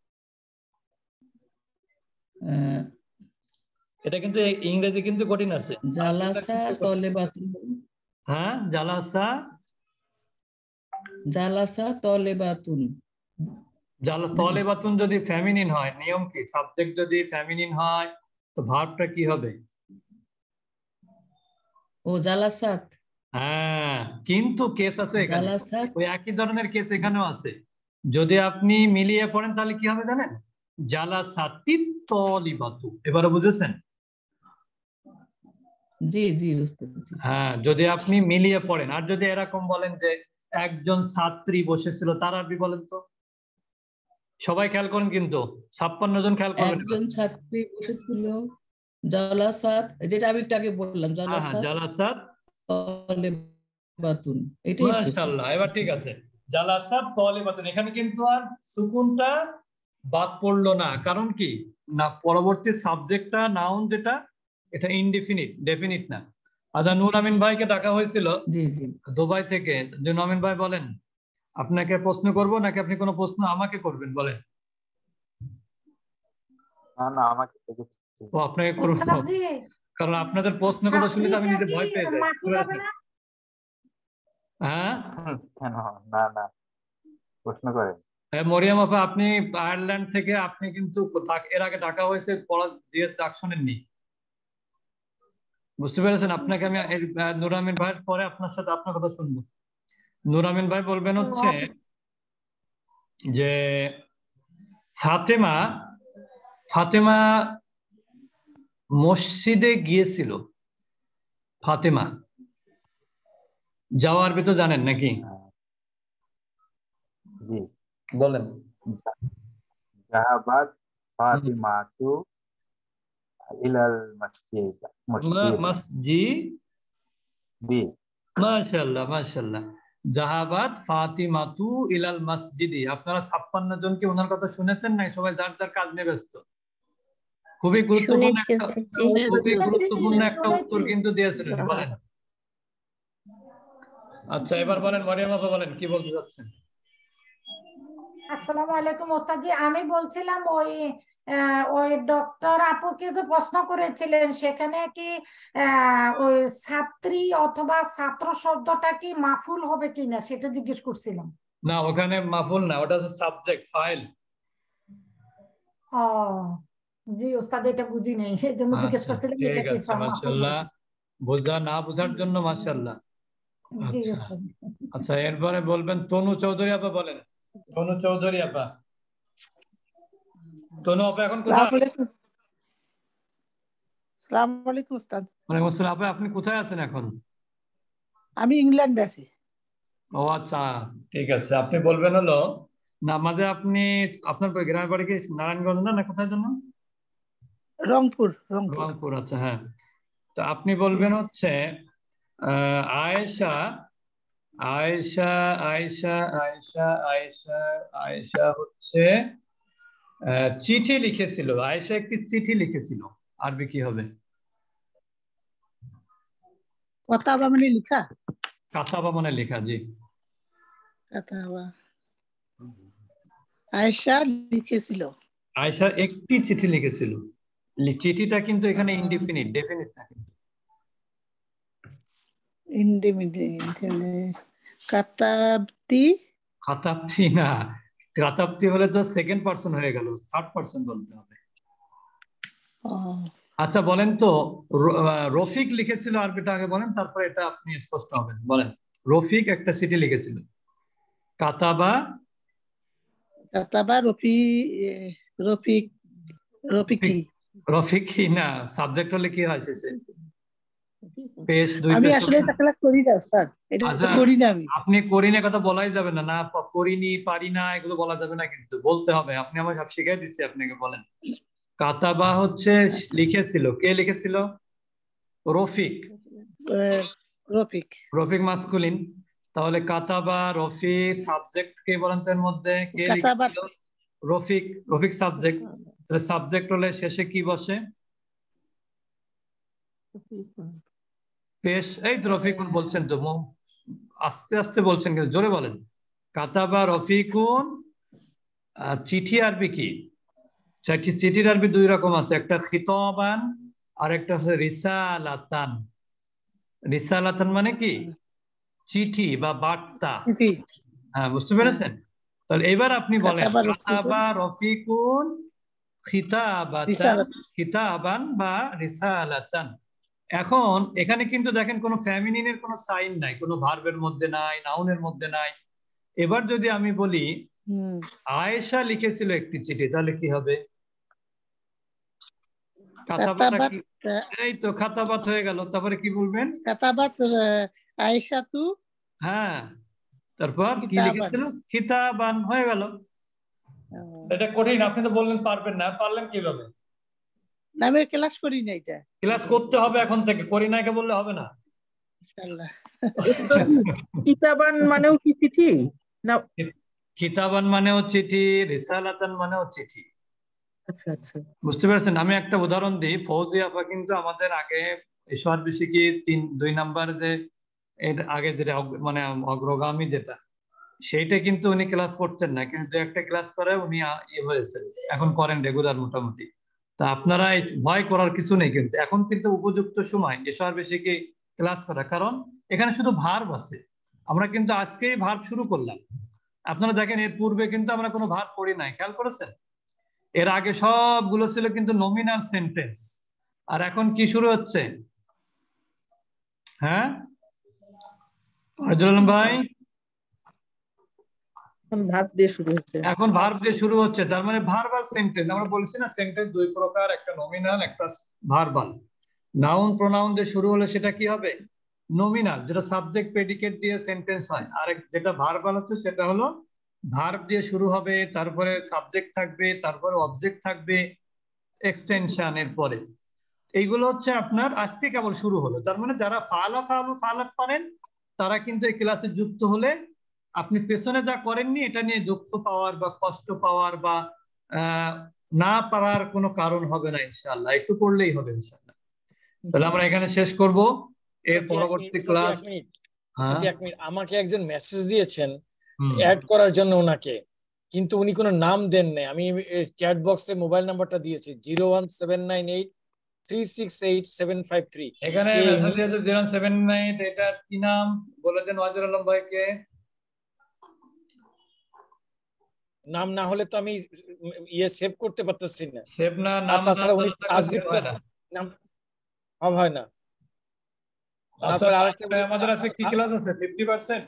এটা কিন্তু ইংরেজি কিন্তু কঠিন আছে। জালাসা তলেবাতুন। হ্যাঁ, জালাসা জালাসা তলেবাতুন। জালা তলেবাতুন যদি ফেমিনিন হয়, নিয়ম কি? সাবজেক্ট যদি ফেমিনিন হয় তো ভার্বটা কি হবে? ও জালাসাত। হ্যাঁ, কিন্তু কেস আছে এখানে, ওই একই ধরনের কেস এখানেও আছে। যদি আপনি মিলিয়ে পড়েন তাহলে কি হবে জানেন? জালাসাতিত তলিবাতু। এবারে বুঝেছেন? জি জি উস্তাদ। হ্যাঁ, যদি আপনি মিলিয়ে পড়েন। আর যদি এরকম বলেন যে একজন ছাত্রী বসেছিল, তার আরবি বলেন তো। সবাই খেয়াল করেন কিন্তু, ছাপ্পান্ন জন খেয়াল করবেন। একজন ছাত্রী বসেছিল, জালাসাত, যেটা আমি একটু আগে বললাম, জালাসাত জালাসাত তলেবাতুন। এটাই তো। মাশাআল্লাহ, এবার ঠিক আছে। জালাসাত তলেবাতুন। এখানে কিন্তু আর সুকুনটা বাদ পড়লো না। কারণ কি না, পরবর্তী সাবজেক্টটা নাউন যেটা, এটা ইনডেফিনিট, ডেফিনিট না। আচ্ছা, নূর আমিন ভাইকে ডাকা হয়েছিল দুবাই থেকে। নূর আমিন ভাই বলেন, আপনাকে প্রশ্ন করব নাকি আপনি কোনো প্রশ্ন আমাকে করবেন? বলেন। না না, আমাকে ও আপনাকে করব, কারণ আপনাদের প্রশ্ন কথা শুনে তো আমি নিজে ভয় পেয়ে যাই। হ্যাঁ না না, প্রশ্ন করেন। হ্যাঁ মরিয়ম আপা, আপনি আয়ারল্যান্ড থেকে, আপনি কিন্তু এর আগে ডাকা হয়েছে, পড়া দিয়ে ডাক শোনেননি, বুঝতে পেরেছেন? আপনাকে আমি নূর আমিন ভাইয়ের পরে আপনার সাথে আপনার কথা শুনবো। নূর আমিন ভাই বলবেন হচ্ছে যে ফাতেমা ফাতেমা মসজিদে গিয়েছিল। ফাতেমা যাওয়ার আরবি তো জানেন নাকি? জি বলেন। জাহাবাত ফাতিমাতু ইলাল মসজিদ। মসজিদি। মাশাআল্লাহ মাশাআল্লাহ। জাহাবাত ফাতিমাতু ইলাল মসজিদি। আপনারা ছাপ্পান্ন জন কি ওনার কথা শুনেছেন না? সবাই যার যার কাজ নিয়ে ব্যস্ত। খুবই গুরুত্বপূর্ণ খুবই গুরুত্বপূর্ণ একটা উত্তর কিন্তু দিয়েছেন। বলেন। আচ্ছা, এবার বলেন মরিয়ম আপা, বলেন কি বলতে চাচ্ছেন? আসসালামু আলাইকুম ওস্তাদ জি, আমি বলছিলাম ওই ওই ডক্টর আপুকে যে প্রশ্ন করেছিলেন, সেখানে কি ওই ছাত্রী অথবা ছাত্র শব্দটা কি মাফুল হবে কিনা সেটা জিজ্ঞেস করছিলাম। না, ওখানে মাফুল না, ওটা হচ্ছে সাবজেক্ট, ফাইল। ও জি ওস্তাদ, এটা বুঝি নাই, সেজন্য জিজ্ঞেস করছিলাম। ঠিক আছে, মাশাআল্লাহ। বোঝা না বোঝার জন্য মাশাআল্লাহ। জি আচ্ছা ওস্তাদ। আচ্ছা, এরপরে বলবেন তনু চৌধুরী আপা। বলেন তনু চৌধুরী আপা। তনু আপা এখন কোথায়? আসসালামু আলাইকুম উস্তাদ। ওয়ালাইকুম আসসালাম। আপা আপনি কোথায় আছেন এখন? আমি ইংল্যান্ডে আছি। ও আচ্ছা, ঠিক আছে। আপনি বলবেন হলো নামাজে, আপনি আপনার গ্রামের বাড়ি কি নারায়ণগঞ্জ না, না কোথায় জন্য? রংপুর। রংপুর, আচ্ছা হ্যাঁ। তো আপনি বলবেন হচ্ছে আহ আয়েশা আয়েশা আয়েশা আয়েশা আয়েশা আয়েশা হচ্ছে চিঠি লিখেছিল। আয়েশা একটি চিঠি লিখেছিল, আরবি কি হবে? কাতাবা মানে লেখা। কাতাবা মানে লেখা, জি। কাতাবা। আয়েশা লিখেছিল। আয়েশা একটি চিঠি লিখেছিল। চিঠিটা কিন্তু এখানে ইনডিফিনিট, ডেফিনিট না কিন্তু। ইন্ডিমিডিয়েট কাতাবতি খাতাবতি না, খাতাবতি হলে তো সেকেন্ড পার্সন হয়ে গেল, থার্ড পার্সন বলতে হবে। আচ্ছা বলেন তো, রফিক লিখেছিল আরবিটা আগে বলেন, তারপরে এটা আপনি স্পষ্ট হবেন। বলেন, রফিক একটা চিঠি লিখেছিল। কাতাবা কাতাবা রফি রফিক রফিকি রফিকি না, সাবজেক্ট হলে কি হয় শেষে? পেজ দুই। আমি আসলে এটা ক্লাস করি না স্যার, এটা করি না আমি। আপনি করি না কথা বলাই যাবে না, না করিনি পারি না এগুলো বলা যাবে না, কিন্তু বলতে হবে। আপনি আমাকে সব শিখিয়ে দিচ্ছি, আপনাকে বলেন। কাতাবা হচ্ছে লিখেছিল, কে লিখেছিল? রফিক। রফিক রফিক মাসকুলিন। তাহলে কাতাবা রফিক, সাবজেক্ট কে বলেন তো এর মধ্যে? কে লিখেছিল? রফিক। রফিক সাবজেক্ট। তাহলে সাবজেক্ট হলে শেষে কি বসে? পেশ। এই তো রফিকুন বলছেন তো, আস্তে আস্তে বলছেন কিন্তু জোরে বলেন। কাতাবা রফিকুন। আর চিঠি আরবি কি? চিঠির আরবি দুই রকম আছে, একটা খিতাবান আর একটা হচ্ছে রিসালাতান। রিসালাতান মানে কি? চিঠি বা বার্তা। হ্যাঁ, বুঝতে পেরেছেন? তাহলে এবার আপনি বলেন কাতাবা রফিকুন খিতাবাতান, খিতাবান বা রিসালাতান। এখন এখানে কিন্তু দেখেন কোনো ফেমিনিনের কোনো সাইন নাই, কোনো ভার্বের মধ্যে নাই, নাউনের মধ্যে নাই। এবার যদি আমি বলি আয়েশা লিখেছিল একটি চিঠি, তাহলে কি হবে? এই তো খাতাবাত হয়ে গেল। তারপরে কি বলবেন? খাতাবাত আয়েশা তু। হ্যাঁ, তারপর কি লিখেছিল? খিতাবান হয়ে গেল। এটা কঠিন, আপনি তো বললেন পারবেন না, পারলেন কিভাবে? না আমি ক্লাস করি না, এটা ক্লাস করতে হবে এখন থেকে, করি না কে বললে হবে না। ইনশাআল্লাহ। কিতাবান মানেও কি চিঠি না? কিতাবান মানেও চিঠি, রিসালাতান মানেও চিঠি। আচ্ছা আচ্ছা, বুঝতে পেরেছেন? আমি একটা উদাহরণ দিই। ফৌজি আপা কিন্তু আমাদের আগে ঈশ্বর বেশি কি তিন দুই নাম্বার যে এর আগে যেটা মানে অগ্রগামী যেটা, সেইটা কিন্তু উনি ক্লাস করতেন না, কিন্তু যে একটা ক্লাস করে উনি ইয়ে হয়েছে, এখন করেন রেগুলার মোটামুটি। তা আপনারা ভয় করার কিছু নেই, কিন্তু এখন কিন্তু উপযুক্ত সময় ঈশ্বর বেশি কি ক্লাস করা, কারণ এখানে শুধু ভার্ব আছে। আমরা কিন্তু আজকেই ভার্ব শুরু করলাম। আপনারা দেখেন এর পূর্বে কিন্তু আমরা কোনো ভার্ব পড়ি নাই, খেয়াল করেছেন? এর আগে সবগুলো ছিল কিন্তু নমিনাল সেন্টেন্স। আর এখন কি শুরু হচ্ছে? হ্যাঁ আজরুল ভাই, এখন ভার্ব দিয়ে শুরু হচ্ছে। এখন ভার্ব দিয়ে শুরু হচ্ছে, তার মানে ভার্বাল সেন্টেন্স। আমরা বলছি না সেন্টেন্স দুই প্রকার, একটা নমিনাল একটা ভার্বাল। নাউন প্রোনাউন দিয়ে শুরু হলে সেটা কি হবে? নমিনাল, যেটা সাবজেক্ট প্রেডিকেট দিয়ে সেন্টেন্স হয়। আর যেটা ভার্বাল হচ্ছে সেটা হলো ভার্ব দিয়ে শুরু হবে, তারপরে সাবজেক্ট থাকবে, তারপরে অবজেক্ট থাকবে, এক্সটেনশন এর পরে। এইগুলো হচ্ছে আপনার আজকে কেবল শুরু হলো। তার মানে যারা ফালা ফালু ফালাত পারেন তারা কিন্তু এই ক্লাসে যুক্ত হলে আপনি পেছনে যা করেননি এটা নিয়ে দুঃখ পাওয়ার বা কষ্ট পাওয়ার বা না পারার কোনো কারণ হবে না ইনশাআল্লাহ, একটু পড়লেই হবে ইনশাআল্লাহ। তাহলে আমরা এখানে শেষ করব। এর পরবর্তী ক্লাস। আমাকে একজন মেসেজ দিয়েছেন অ্যাড করার জন্য ওনাকে, কিন্তু উনি কোনো নাম দেন নাই। আমি চ্যাট বক্সে মোবাইল নাম্বারটা দিয়েছি zero one seven nine eight three six eight seven five three. এখানে জিরো সেভেন নাইন, এটা কি নাম বলে দেন ওয়াজির আলম ভাইকে। নাম না হলে তো আমি ইয়ে সেভ করতে পারতেছি না। সেভ না, নাম তাছাড়া উনি নাম হবে হয় না। তারপর আরেকটা আমাদের আছে কি ক্লাস আছে ফিফটি পার্সেন্ট।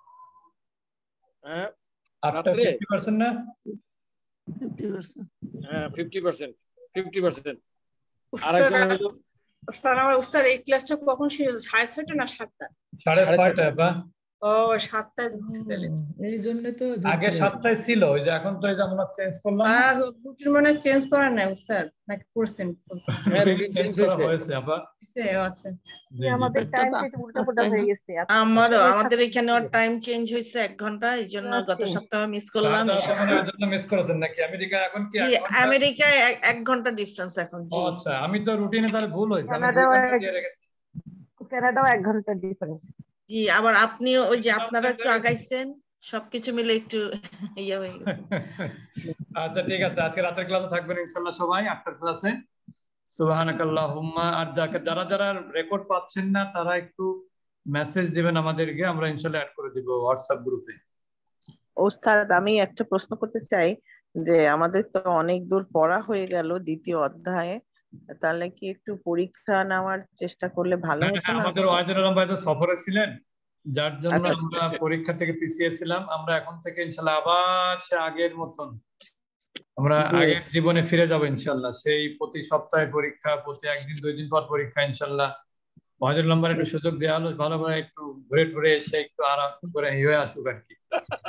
হ্যাঁ রাত্রে ফিফটি পার্সেন্ট না? Fifty percent. হ্যাঁ ফিফটি পার্সেন্ট ফিফটি পার্সেন্ট। আরেকজন হলো স্যার আমার উস্তাদ এই ক্লাসটা কখন শুরু হয়েছে? সাড়ে ছয়টা না সাতটা? সাড়ে ছয়টা বা ও সাতটায় ধরছি তাহলে। এই জন্য তো আগে সাতটায় ছিল, ওই যে এখন তো এই যে আমরা চেঞ্জ করলাম। আর রুটিন মানে চেঞ্জ করা নাই উস্তাদ, নাকি করছেন? হ্যাঁ রুটিন চেঞ্জ হয়েছে আপা। আচ্ছা আমাদের টাইম একটু উল্টাপাল্টা হয়ে গেছে। আমারও আমাদের এখানে ওর টাইম চেঞ্জ হয়েছে এক ঘন্টা, এই জন্য গত সপ্তাহে মিস করলাম। এই জন্য মিস করেছেন নাকি? আমেরিকা এখন কি জি আমেরিকায় এক ঘন্টা ডিফারেন্স এখন। জি আচ্ছা, আমি তো রুটিনে তাহলে ভুল হয়েছে, আমি কানাডাও কানাডাও এক ঘন্টা ডিফারেন্স। জি আবার আপনিও ওই যে আপনারা একটু আগাইছেন, সবকিছু মিলে একটু ইয়া হয়ে গেছে। আচ্ছা ঠিক আছে, আজকে রাতের ক্লাসে থাকবেন ইনশাআল্লাহ সবাই আটটার ক্লাসে। সুবহানাকাল্লাহুম্মা। আর যারা যারা রেকর্ড পাচ্ছেন না তারা একটু মেসেজ দিবেন আমাদেরকে, আমরা ইনশাআল্লাহ অ্যাড করে দিব হোয়াটসঅ্যাপ গ্রুপে। ওস্তাদ আমি একটা প্রশ্ন করতে চাই যে আমাদের তো অনেক দূর পড়া হয়ে গেল দ্বিতীয় অধ্যায়ে, তাহলে কি একটু পরীক্ষা নেওয়ার চেষ্টা করলে ভালো হতো না? আমাদের ওয়াহিদুল আলম ভাই তো সফরে ছিলেন, যার জন্য আমরা পরীক্ষা থেকে পিছিয়ে ছিলাম। আমরা এখন থেকে ইনশাআল্লাহ আবার সে আগের মতন আমরা আগের জীবনে ফিরে যাব ইনশাআল্লাহ। সেই প্রতি সপ্তাহে পরীক্ষা, প্রতি একদিন দুই দিন পর পরীক্ষা ইনশাআল্লাহ। ওয়াহিদুল আলম ভাই একটু সুযোগ দেওয়া হলো, ভালো করে একটু ঘুরে ঘুরে এসে একটু আরাম করে হয়ে আসুক আর কি।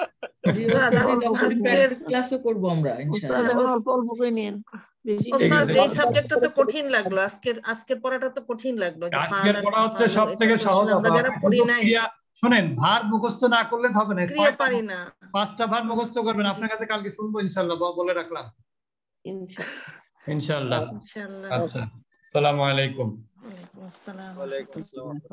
ক্লাসও করব আমরা ইনশাআল্লাহ। অল্প অল্প করে নিন। ওস্তাদ এই সাবজেক্টটা তো কঠিন লাগলো, আজকের আজকের পড়াটা তো কঠিন লাগলো। আজকের পড়া হচ্ছে সবথেকে সহজ। আমরা যারা পড়ি নাই, শুনেন, ভার মুখস্থ না করলে হবে না, ক্রিয়া পারি না। পাঁচটা ভার মুখস্থ করবেন। আপনার কাছে কালকে শুনবো ইনশাআল্লাহ, বলে রাখলাম ইনশাআল্লাহ। ইনশাআল্লাহ। আচ্ছা, আসসালামু আলাইকুম। ওয়ালাইকুম আসসালাম। ওয়ালাইকুম আসসালাম।